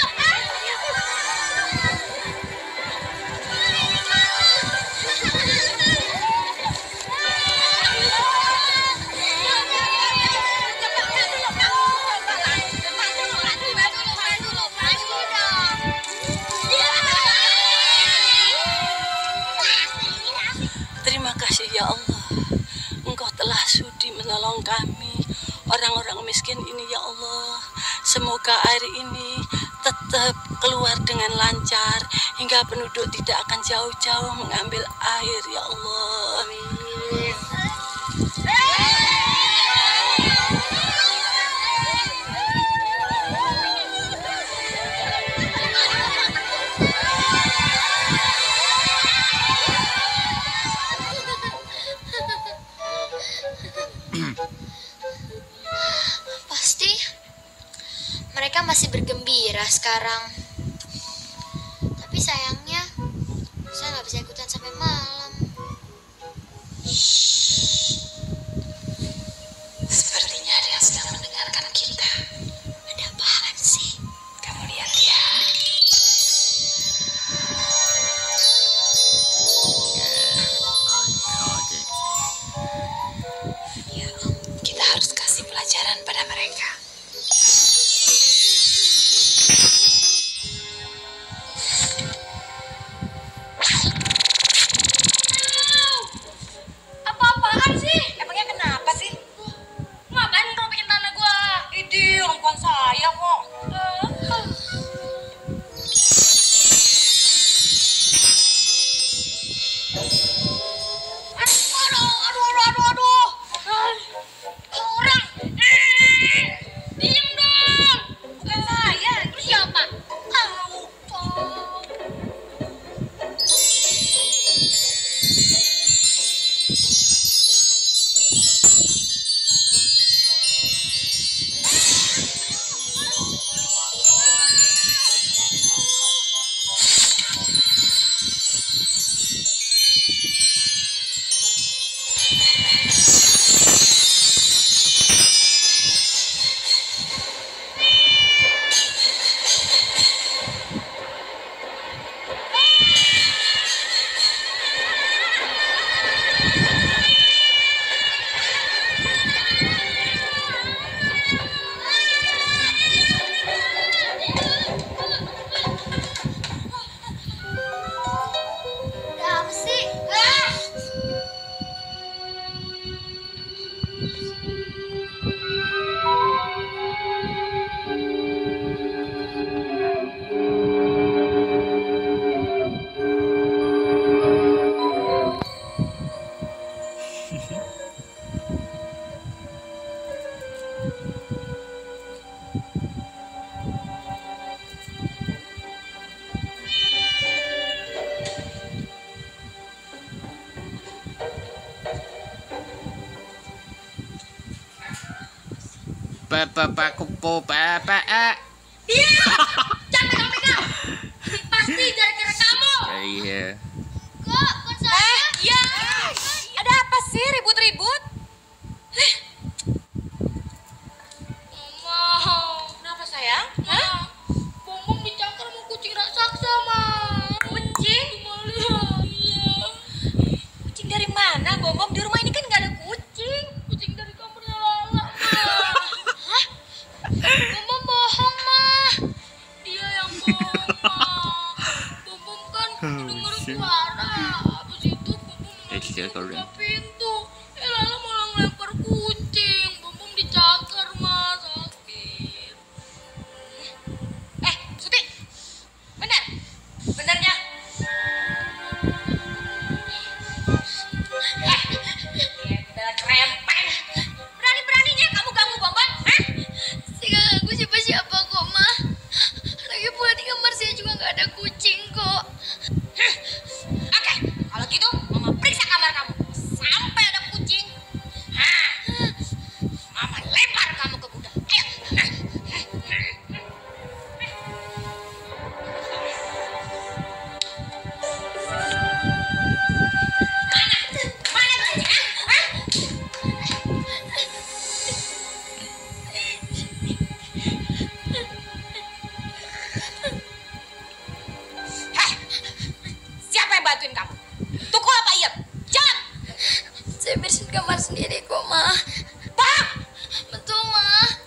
[SPEAKER 3] Terima kasih ya Allah. Engkau telah sudi menolong kami, orang-orang miskin ini ya Allah. Semoga air ini tetap keluar dengan lancar hingga penduduk tidak akan jauh-jauh mengambil air ya Allah. Amin.
[SPEAKER 9] mereka masih bergembira sekarang. Tapi sayangnya, saya nggak bisa ikutan sampai malam.
[SPEAKER 2] Sepertinya ada yang sedang mendengarkan kita.
[SPEAKER 9] Ada apaan sih?
[SPEAKER 2] Kamu lihat ya. Ya, kita harus kasih pelajaran pada mereka.
[SPEAKER 1] Apa-apaan sih?
[SPEAKER 2] Emangnya kenapa sih?
[SPEAKER 1] Ngapain ngerobekin tanah gua?
[SPEAKER 2] Idi, orang bukan saya kok.
[SPEAKER 1] Aduh. Orang. Diem dong.
[SPEAKER 2] Bukan saya.
[SPEAKER 1] Lu siapa?
[SPEAKER 9] Ada apa sih?
[SPEAKER 1] Jangan pegang-pegang. Ini pasti gara-gara kamu.
[SPEAKER 8] Iya.
[SPEAKER 1] Kok saya?
[SPEAKER 2] Ya, ada apa sih ribut-ribut?
[SPEAKER 1] Mama.
[SPEAKER 2] Kenapa sayang?
[SPEAKER 1] Hah? Bom dicakar sama kucing raksasa, Ma.
[SPEAKER 2] Kucing?
[SPEAKER 1] Iya.
[SPEAKER 2] Kucing dari mana, Bom? Di rumah ini kan nggak ada kucing.
[SPEAKER 1] Kucing dari kamarnya Lala, Ma. Hah? Mama bohong, Ma. Dia yang bohong, Ma. Bom kan kedengeran suara. Habis itu Bom buka pintu. Lala malah ngelempar kucing. Bom dicakar, Ma. Sakit.
[SPEAKER 2] Suti, benar? Benarnya? Udah krempeng. Berani-beraninya kamu ganggu Bom?
[SPEAKER 9] Saya gak ganggu siapa-siapa kok, Ma. Lagi pula di kamar saya juga gak ada kucing kok.
[SPEAKER 2] Oke, kalau gitu Mama periksa kamar kamu. Sampai ada kucing. Mama lempar kamu ke gudang. Ayo. Mana kucing? Siapa yang bantuin kamu? Tukul apa Iyep? Jawab.
[SPEAKER 9] Saya bersihin kamar sendiri kok, Ma.
[SPEAKER 2] Pak!
[SPEAKER 9] Betul, Ma.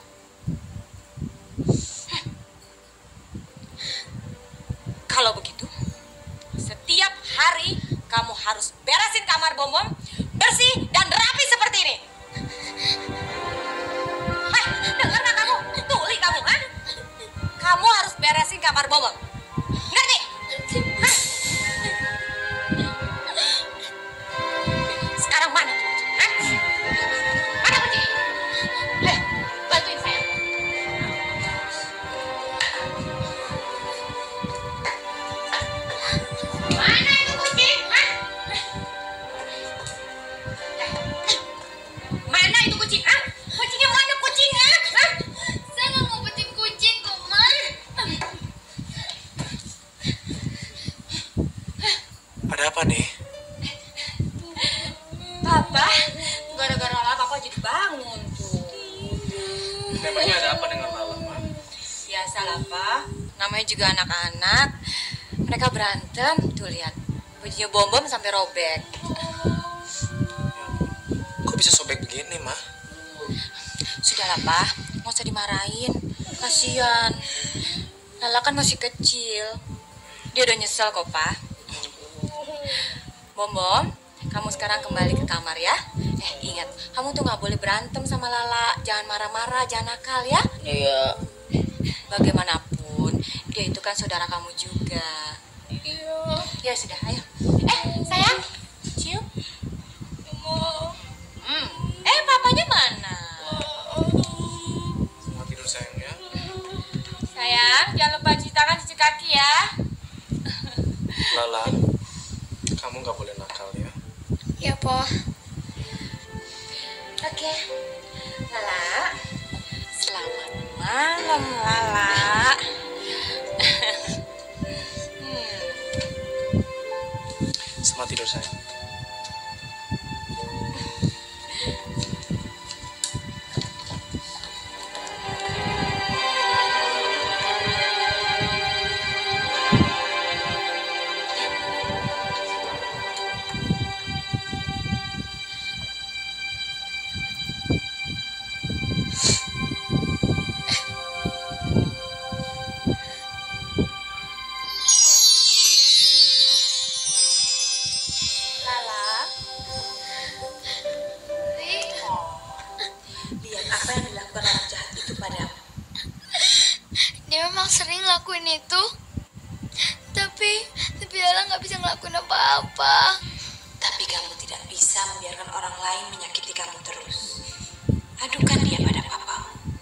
[SPEAKER 2] Kalau begitu, setiap hari kamu harus beresin kamar Bom, bersih dan rapi seperti ini. Dengar nggak kamu? Tuli kamu, kan? Kamu harus beresin kamar Bom. Ngerti? Sekarang mana tuh? Pak. Gara-gara Lala Papa jadi bangun tuh.
[SPEAKER 6] Memangnya ada apa dengan Lala, Ma?
[SPEAKER 2] Biasalah, Pak. Namanya juga anak-anak. Mereka berantem, tuh lihat. Bajunya bom-bom sampai robek.
[SPEAKER 6] Kok bisa sobek begini, Ma?
[SPEAKER 2] Sudahlah, Pak. Nggak usah dimarahin. Kasian. Lala kan masih kecil. Dia udah nyesel kok, Pak. Bom-bom, kamu sekarang kembali ke kamar ya. Ingat, kamu tuh nggak boleh berantem sama Lala. Jangan marah-marah, jangan nakal ya.
[SPEAKER 5] Iya.
[SPEAKER 2] Bagaimanapun, dia itu kan saudara kamu juga.
[SPEAKER 1] Iya.
[SPEAKER 2] Ya sudah, ayo. Sayang, cium. Papanya mana?
[SPEAKER 6] Selamat tidur sayang ya.
[SPEAKER 2] Sayang, jangan lupa cuci tangan, cuci kaki ya.
[SPEAKER 6] Lala, kamu nggak boleh nakal ya.
[SPEAKER 1] Ya, Po.
[SPEAKER 2] Oke. Lala, selamat malam, Lala.
[SPEAKER 6] Selamat tidur sayang.
[SPEAKER 2] Lihat apa yang dilakukan orang jahat itu padamu.
[SPEAKER 1] Dia memang sering lakuin itu. Tapi Lala nggak bisa ngelakuin apa-apa.
[SPEAKER 9] Tapi kamu tidak bisa membiarkan orang lain menyakiti kamu terus. Adukan dia pada papa.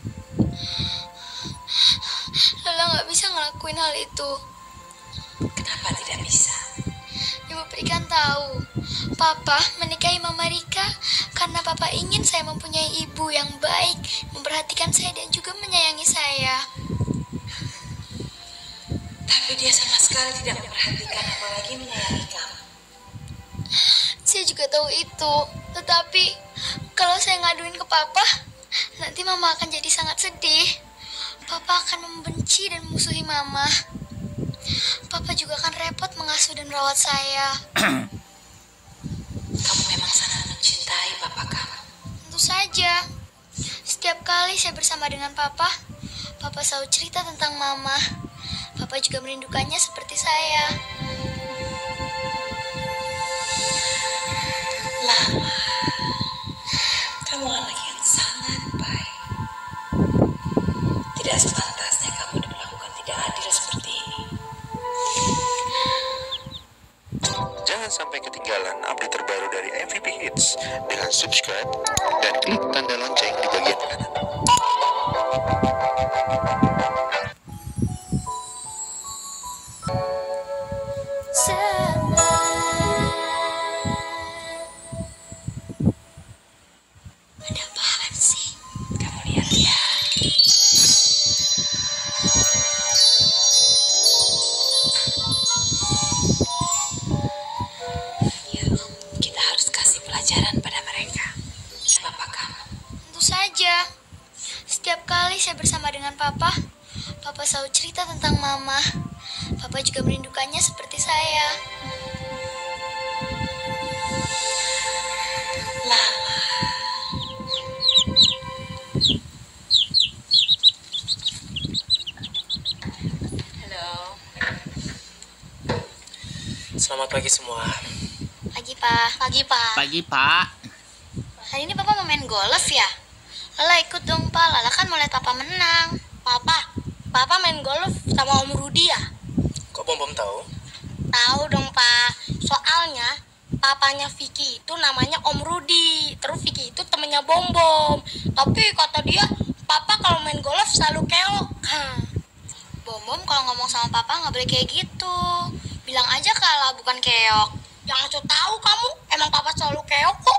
[SPEAKER 1] Lala nggak bisa ngelakuin hal itu.
[SPEAKER 9] Kenapa tidak bisa?
[SPEAKER 1] Ibu Prikan tahu, Papa menikahi Mama Rika karena Papa ingin saya mempunyai ibu yang baik, memperhatikan saya dan juga menyayangi saya.
[SPEAKER 9] Tapi dia sama sekali tidak memperhatikan apalagi menyayangi kamu.
[SPEAKER 1] Saya juga tahu itu, tetapi kalau saya ngaduin ke Papa, nanti Mama akan jadi sangat sedih. Papa akan membenci dan memusuhi Mama. Papa juga akan repot mengasuh dan merawat saya.
[SPEAKER 9] Kamu memang sangat mencintai papa kamu.
[SPEAKER 1] Tentu saja. Setiap kali saya bersama dengan Papa, Papa selalu cerita tentang Mama. Papa juga merindukannya seperti saya.
[SPEAKER 9] Lala, kamu anak yang sangat baik. Tidak sepantasnya kamu diperlakukan tidak adil seperti ini.
[SPEAKER 7] Jangan sampai ketinggalan update terbaru dari MVP Hits dengan subscribe dan klik tanda lonceng di bagian kanan.
[SPEAKER 1] Ada apaan sih?
[SPEAKER 9] Kamu lihat ya. Ya, kita harus kasih pelajaran pada mereka. Papa kamu.
[SPEAKER 1] Tentu saja. Setiap kali saya bersama dengan Papa, Papa selalu cerita tentang Mama. Papa juga merindukannya seperti saya.
[SPEAKER 9] Lala.
[SPEAKER 2] Halo.
[SPEAKER 6] Selamat pagi semua.
[SPEAKER 1] Pagi, Pak. Pagi, Pak.
[SPEAKER 8] Pagi, Pak.
[SPEAKER 1] Hari ini Papa mau main golf ya? Lala ikut dong, Pak. Lala kan mau lihat Papa menang. Papa main golf sama Om Rudi ya?
[SPEAKER 6] Kok Bom tahu?
[SPEAKER 1] Tahu dong, Pak. Soalnya papanya Vicky itu namanya Om Rudi. Terus Vicky itu temennya Bom. Tapi kata dia, Papa kalau main golf selalu keok. Bom kalau ngomong sama Papa nggak boleh kayak gitu. Bilang aja kalau bukan keok. Jangan so tahu kamu, emang Papa selalu keok kok.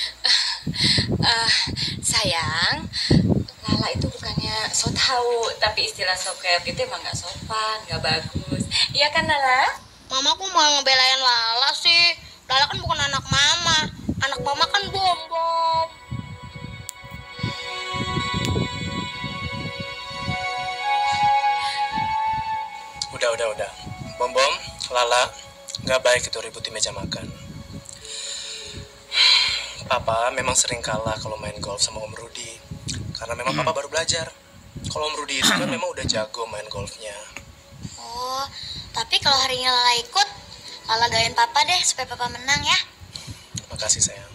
[SPEAKER 2] Sayang, Lala itu bukannya so tahu, tapi istilah so keok itu emang nggak sopan, nggak bagus. Iya kan, Lala?
[SPEAKER 1] Mama kok mau ngebelain Lala sih? Lala kan bukan anak Mama. Anak mama kan Bom-Bom.
[SPEAKER 6] Udah. Bom-Bom, Lala, nggak baik itu ribut di meja makan. Papa memang sering kalah kalau main golf sama Om Rudi. Karena memang Papa baru belajar. Kalau Om Rudi itu kan memang udah jago main golfnya.
[SPEAKER 1] Oh, tapi kalau hari ini Lala ikut, Lala doain Papa deh supaya Papa menang ya.
[SPEAKER 6] Makasih sayang.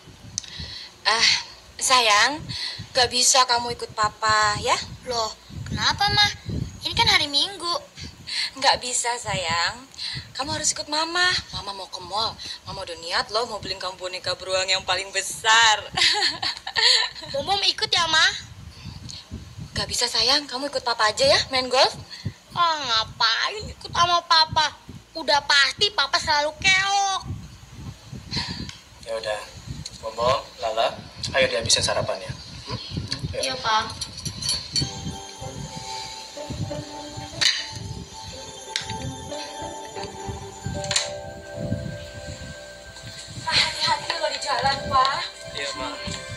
[SPEAKER 2] Sayang, gak bisa kamu ikut Papa ya?
[SPEAKER 1] Loh, kenapa Mah? Ini kan hari Minggu.
[SPEAKER 2] Gak bisa sayang, kamu harus ikut Mama. Mama mau ke mall, Mama udah niat loh mau beliin kamu boneka beruang yang paling besar.
[SPEAKER 1] Bom-Bom ikut ya Mah?
[SPEAKER 2] Gak bisa sayang, kamu ikut Papa aja ya main golf.
[SPEAKER 1] Ngapain ikut sama Papa? Udah pasti Papa selalu keok.
[SPEAKER 6] Ya udah, Bom-Bom, Lala, ayo dihabisin sarapannya.
[SPEAKER 1] Iya Pak.
[SPEAKER 2] Hati-hati lo di jalan, Pak.
[SPEAKER 6] Iya, Ma.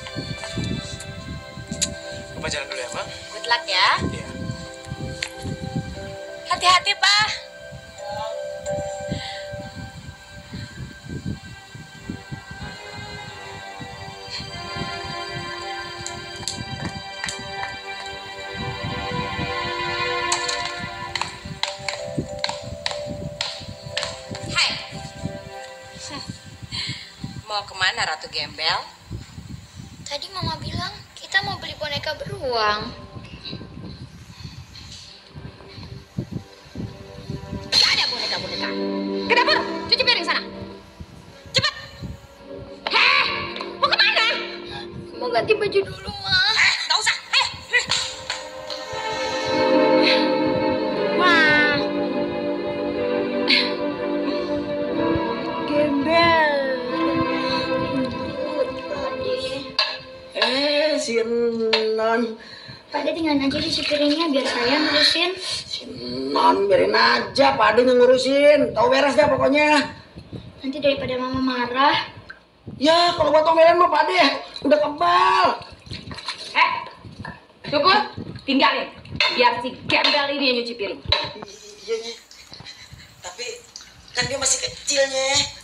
[SPEAKER 6] Papa jalan dulu ya, Ma.
[SPEAKER 2] Good luck ya.
[SPEAKER 6] Iya.
[SPEAKER 2] Hati-hati, Pak. Hai. Mau kemana, Ratu Gembel?
[SPEAKER 1] Tadi Mama bilang kita mau beli boneka beruang.
[SPEAKER 2] Gak ada boneka-boneka. Ke dapur, cuci piring sana. Cepat. Heh, mau kemana?
[SPEAKER 1] Mau ganti baju dulu, Ma.
[SPEAKER 2] Gak usah, ayo.
[SPEAKER 1] Wah. Gembel.
[SPEAKER 5] Si Non.
[SPEAKER 1] Pak Ade tinggalin aja di piringnya biar saya ngurusin.
[SPEAKER 5] Si Non, biarin aja Pak Ade ngurusin. Tahu beres dah pokoknya.
[SPEAKER 1] Nanti daripada Mama marah.
[SPEAKER 5] Ya, kalau buat omelan mah Pak Ade udah kebal.
[SPEAKER 2] Cukup, tinggalin. Biar si Gembel ini yang nyuci piring.
[SPEAKER 5] Iya, Nye. Tapi kan dia masih kecilnya.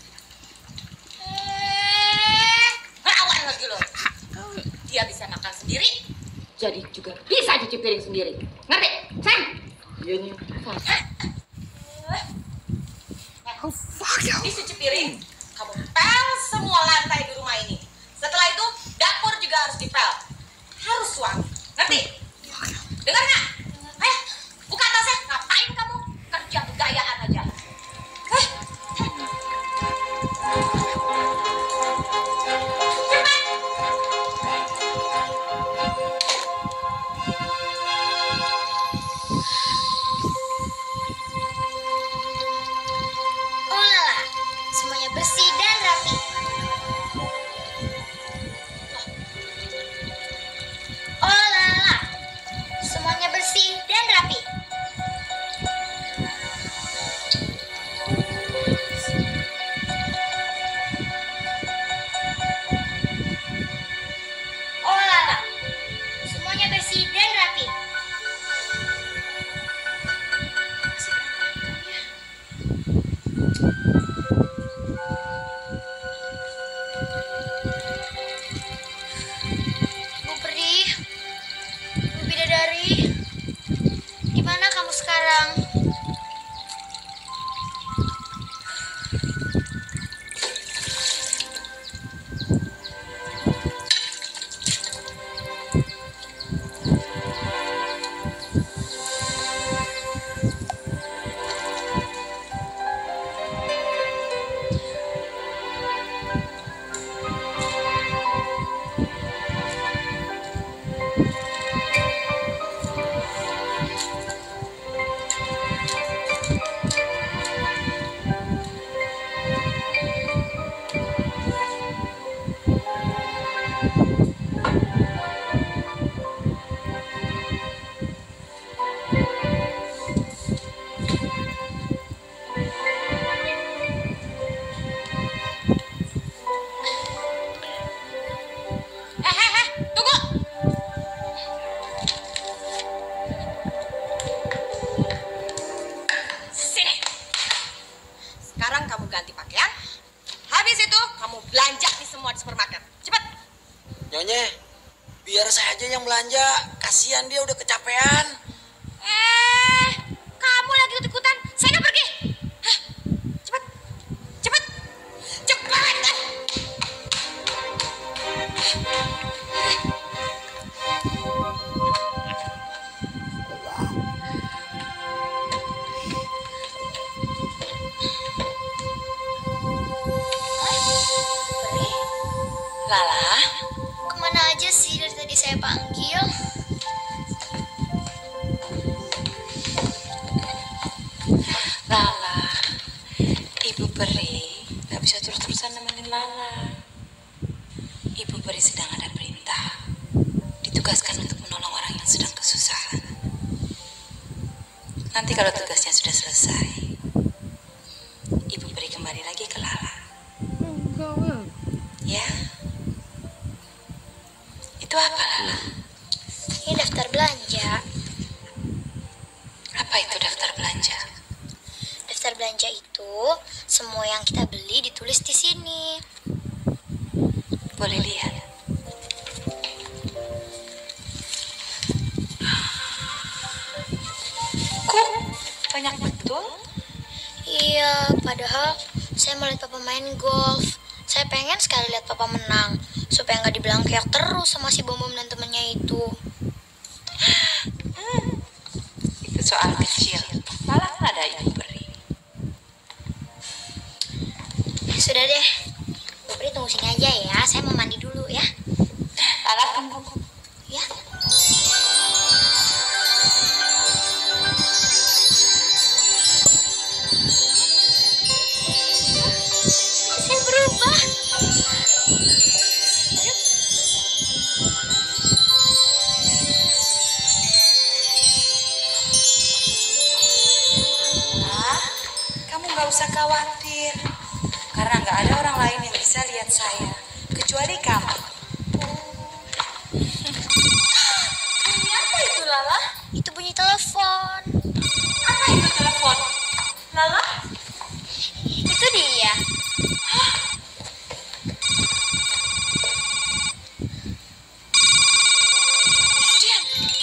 [SPEAKER 2] Ngelawan lagi lo. Dia bisa makan sendiri, jadi juga bisa cuci piring sendiri. Ngerti? Sayang?
[SPEAKER 5] Iya, Nye.
[SPEAKER 2] Dicuci piring, kamu pel semua lantai di rumah ini. Setelah itu, dapur juga harus dipel. Harus wangi. Ngerti? Dengar nggak? Ayo, buka tasnya. Ngapain kamu? Kerja kegayaan aja.
[SPEAKER 1] Oh Lala, semuanya bersih dan rapi.
[SPEAKER 5] Nyonya, biar saya aja yang belanja. Kasihan dia udah kecapean.
[SPEAKER 2] Kamu lagi ikut-ikutan. Saya pergi. Hah? Cepat. Cepat. Cepat.
[SPEAKER 9] Lala,
[SPEAKER 1] Kemana aja sih dari tadi saya panggil?
[SPEAKER 9] Lala, Ibu Peri gak bisa terus-terusan nemenin Lala. Ibu Peri sedang ada perintah, ditugaskan untuk menolong orang yang sedang kesusahan. Nanti kalau tugasnya sudah selesai, Ibu Peri kembali lagi ke Lala. Ya? Itu apa, Lala?
[SPEAKER 1] Ini daftar belanja.
[SPEAKER 9] Apa itu daftar belanja?
[SPEAKER 1] Daftar belanja itu semua yang kita beli ditulis di sini.
[SPEAKER 9] Boleh lihat? Kok banyak betul?
[SPEAKER 1] Iya, padahal saya mau lihat papa main golf. Saya pengen sekali lihat papa menang, supaya nggak dibilang kayak terus sama si Bom Bom dan temennya itu.
[SPEAKER 9] Itu soal kecil. Lala kan ada Ibu Peri.
[SPEAKER 1] Sudah deh, Bu Pri tunggu sini aja ya. Saya mau mandi dulu ya.
[SPEAKER 9] Lala tunggu.
[SPEAKER 1] Ya. Saya berubah.
[SPEAKER 9] Kamu gak usah khawatir, karena gak ada orang lain yang bisa lihat saya, kecuali kamu. Bunyi apa itu, Lala?
[SPEAKER 1] Itu bunyi telepon.
[SPEAKER 9] Apa itu telepon? Lala?
[SPEAKER 1] Itu dia.
[SPEAKER 9] Diam.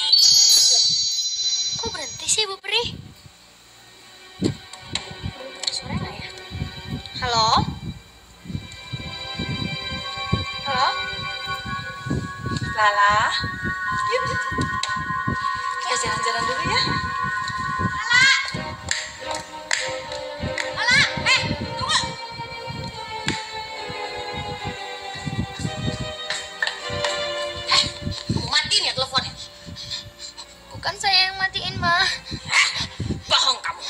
[SPEAKER 1] Kok berhenti sih Bu Pri? Suara nggak ya? Halo? Halo?
[SPEAKER 9] Lala? Yuk. Kita jalan-jalan dulu ya.
[SPEAKER 2] Lala, tunggu. Kamu matiin ya teleponnya.
[SPEAKER 1] Bukan saya yang matiin, Ma.
[SPEAKER 2] Bohong kamu.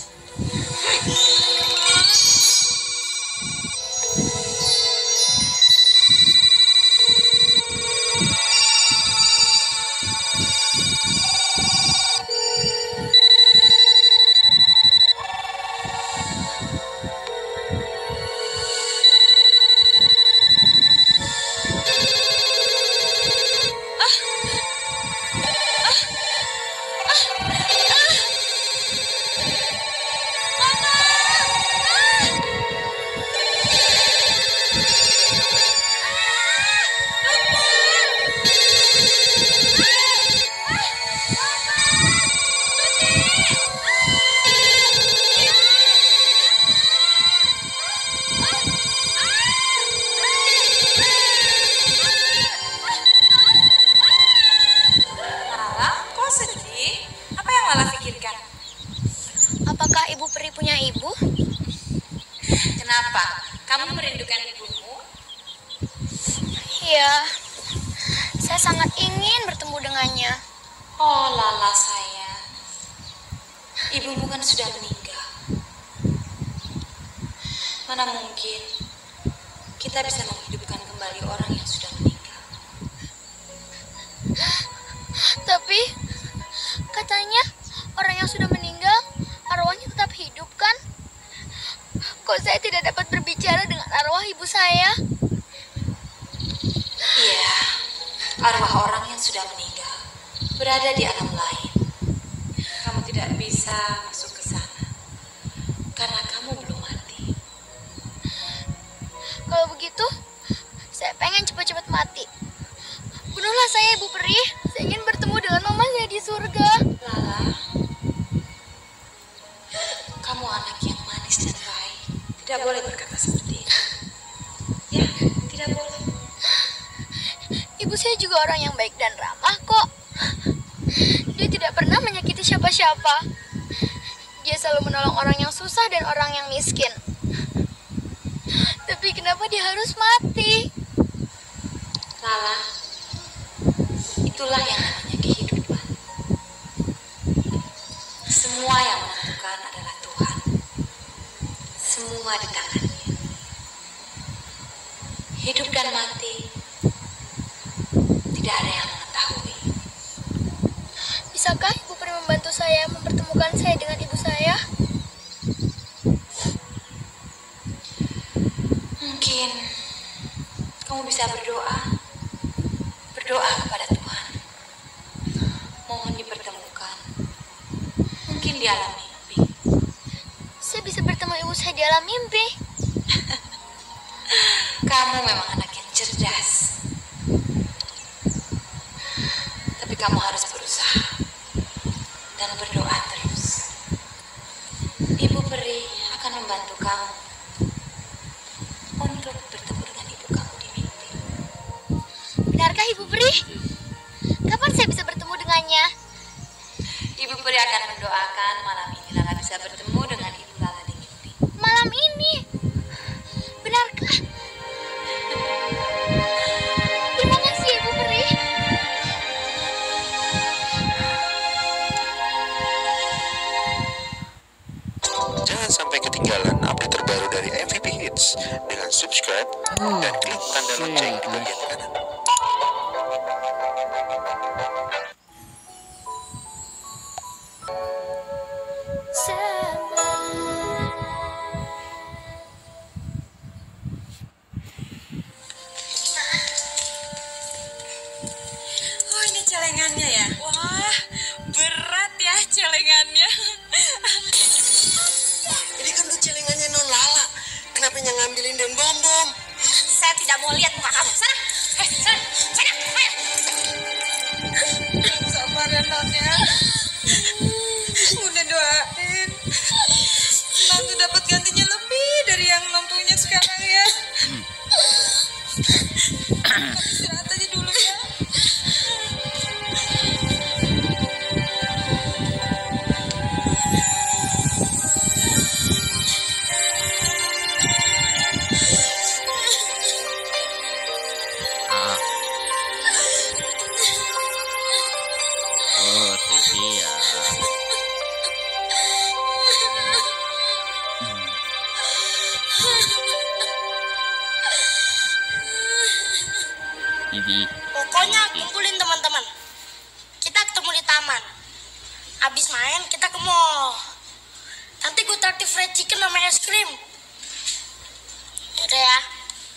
[SPEAKER 9] Lala, kok sedih? Apa yang Lala pikirkan?
[SPEAKER 1] Apakah Ibu Peri punya ibu?
[SPEAKER 9] Kenapa? Kamu merindukan ibumu?
[SPEAKER 1] Iya. Saya sangat ingin bertemu dengannya.
[SPEAKER 9] Oh, Lala sayang. Ibumu kan sudah meninggal. Mana mungkin kita bisa menghidupkan kembali orang yang sudah meninggal.
[SPEAKER 1] Tapi katanya orang yang sudah meninggal arwahnya tetap hidup kan? Kok saya tidak dapat berbicara dengan arwah ibu saya?
[SPEAKER 9] Iya, arwah orang yang sudah meninggal berada di alam lain. Kamu tidak bisa masuk ke sana karena kamu belum mati.
[SPEAKER 1] Kalau begitu, saya pengen cepat-cepat mati.
[SPEAKER 10] juga orang yang baik dan ramah kok. Dia tidak pernah menyakiti siapa-siapa. Dia selalu menolong orang yang susah dan orang yang miskin. Tapi kenapa dia harus mati?
[SPEAKER 9] Lala, itulah yang namanya kehidupan. Semua yang menentukan adalah Tuhan. Semua di tangannya. Hidup dan mati tidak ada yang mengetahui.
[SPEAKER 10] Bisakah Ibu Peri membantu saya mempertemukan saya dengan ibu saya?
[SPEAKER 9] Mungkin kamu bisa berdoa kepada Tuhan. Mohon dipertemukan. Mungkin di alam mimpi.
[SPEAKER 10] Saya bisa bertemu ibu saya di alam mimpi.
[SPEAKER 9] Kamu memang anak yang cerdas. Tapi kamu harus berusaha dan berdoa terus. Ibu Peri akan membantu kamu untuk bertemu dengan ibu kamu di mimpi.
[SPEAKER 10] Benarkah Ibu Peri? Kapan saya bisa bertemu dengannya?
[SPEAKER 9] Ibu Peri akan mendoakan malam ini Lala bisa bertemu dengan ibu Lala di mimpi.
[SPEAKER 10] Malam ini? Benarkah? Terima kasih Ibu Peri.
[SPEAKER 7] Jangan sampai ketinggalan update terbaru dari MVP Hits dengan subscribe dan klik tanda lonceng di bagian kanan.
[SPEAKER 3] Oh, ini celengannya ya? Wah, berat ya celengannya.
[SPEAKER 5] Ini kan tuh celengannya Non Lala. Kenapa yang ngambilin Den Bom-Bom?
[SPEAKER 2] Saya tidak mau lihat muka kamu. Sana. Sana. Sana. Ayo.
[SPEAKER 3] Sabar ya Non ya. Udah doain. Non tuh dapat gantinya lebih dari yang Non punya sekarang ya. Kamu istirahat aja dulu ya.
[SPEAKER 8] Oh, Cynthia. Ini.
[SPEAKER 1] Pokoknya kumpulin teman-teman. Kita ketemu di taman. Abis main kita ke mall. Nanti gue traktir fried chicken sama es krim. Yaudah ya.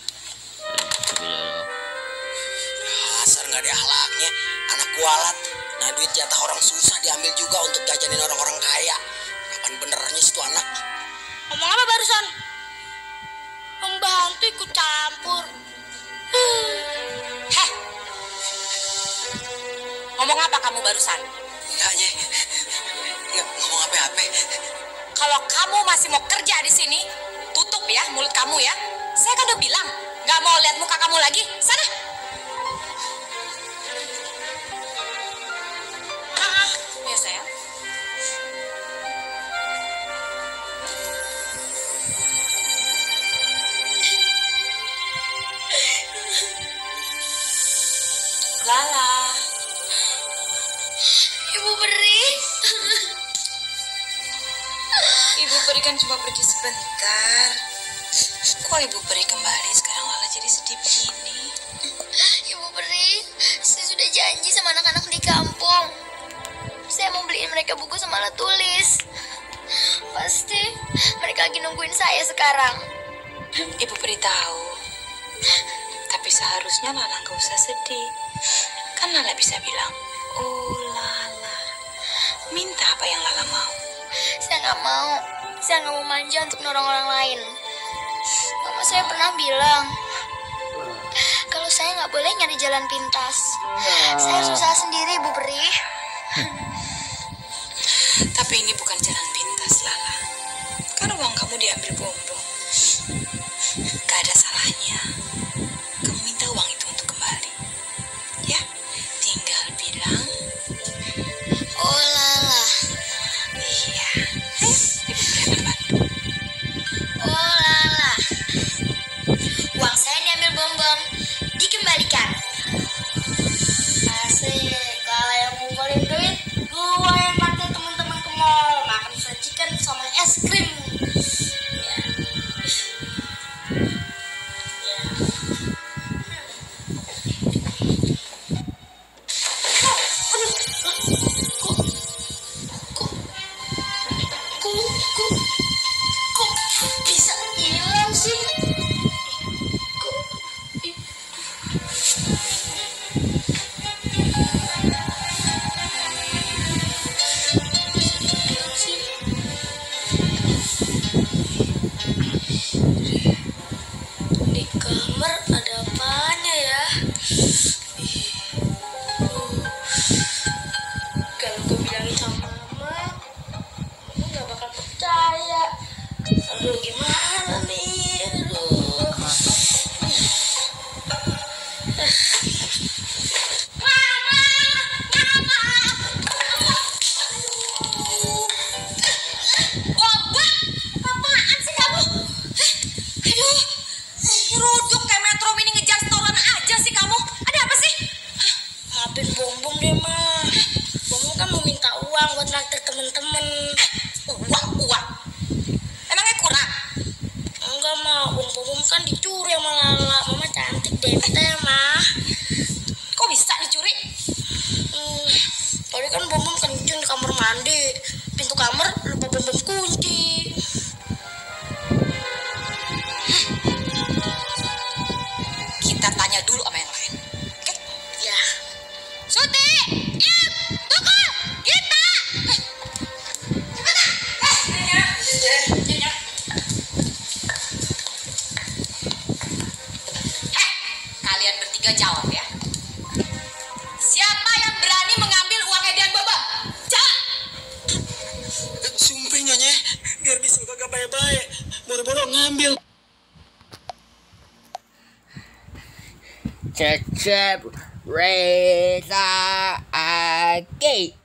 [SPEAKER 5] Dasar nggak ada akhlaknya. Anak kualat. Nah duit jatah orang susah diambil juga untuk jajanin orang-orang kaya. Kapan benernya situ anak?
[SPEAKER 1] Ngomong apa barusan? Pembantu ikut campur.
[SPEAKER 2] Heh. Ngomong apa kamu barusan?
[SPEAKER 5] Enggaknya. Enggak ngomong apa-apa.
[SPEAKER 2] Kalau kamu masih mau kerja di sini, tutup ya mulut kamu ya. Saya kan udah bilang, nggak mau lihat muka kamu lagi. Sana. Ya sayang.
[SPEAKER 9] Lala,
[SPEAKER 10] Ibu Peri.
[SPEAKER 9] Ibu Peri kan cuma pergi sebentar. Kok Ibu Peri kembali sekarang Lala jadi sedih begini?
[SPEAKER 10] Ibu Peri, saya sudah janji sama anak-anak di kampung. Saya mau beliin mereka buku sama alat tulis. Pasti mereka lagi nungguin saya sekarang.
[SPEAKER 9] Ibu Peri tahu. Tapi seharusnya Lala nggak usah sedih. Kan Lala bisa bilang, oh Lala, minta apa yang Lala mau.
[SPEAKER 10] Saya nggak mau. Saya nggak mau manja untuk nolong orang lain. Mama saya pernah bilang, kalau saya nggak boleh nyari jalan pintas. Saya susah sendiri, Bu Peri.
[SPEAKER 9] Tapi ini bukan jalan pintas, Lala. Kan uang kamu diambil Bom-Bom. Gak ada salahnya kamu minta uang itu untuk kembali. Ya?
[SPEAKER 10] Di kamar ada apanya ya? Kalau gue bilangin sama mama nggak bakal percaya. Aduh, gimana nih? Aduh.
[SPEAKER 2] Bobak, apaan sih kamu? Aduh, ruduk kayak Metro Mini ngejar setoran aja sih kamu. Ada apa sih?
[SPEAKER 10] Maafin Bombom deh, Ma. Bombom kan mau minta uang buat naktir temen-temen.
[SPEAKER 2] Uang. Emangnya kurang?
[SPEAKER 10] Enggak, Ma. Uang Bombom kan dicuri sama Lala. Mama cantik deh, minta ya, Ma.
[SPEAKER 2] Kok bisa dicuri?
[SPEAKER 10] Tadi kan Bombom kencing di kamar mandi. Pintu kamar lupa Bombom kunci.
[SPEAKER 2] Kita tanya dulu sama yang lain. Oke?
[SPEAKER 10] Ya.
[SPEAKER 2] Suti! Im! Tunggu! Gita! Kalian bertiga jawab ya. Siapa yang berani mengambil uang hediah Bobo? Jawab!
[SPEAKER 5] Sumpah Nyonya, biar bisa kagak baik-baik. Boro-boro ngambil.
[SPEAKER 8] Cecep Reza Agi.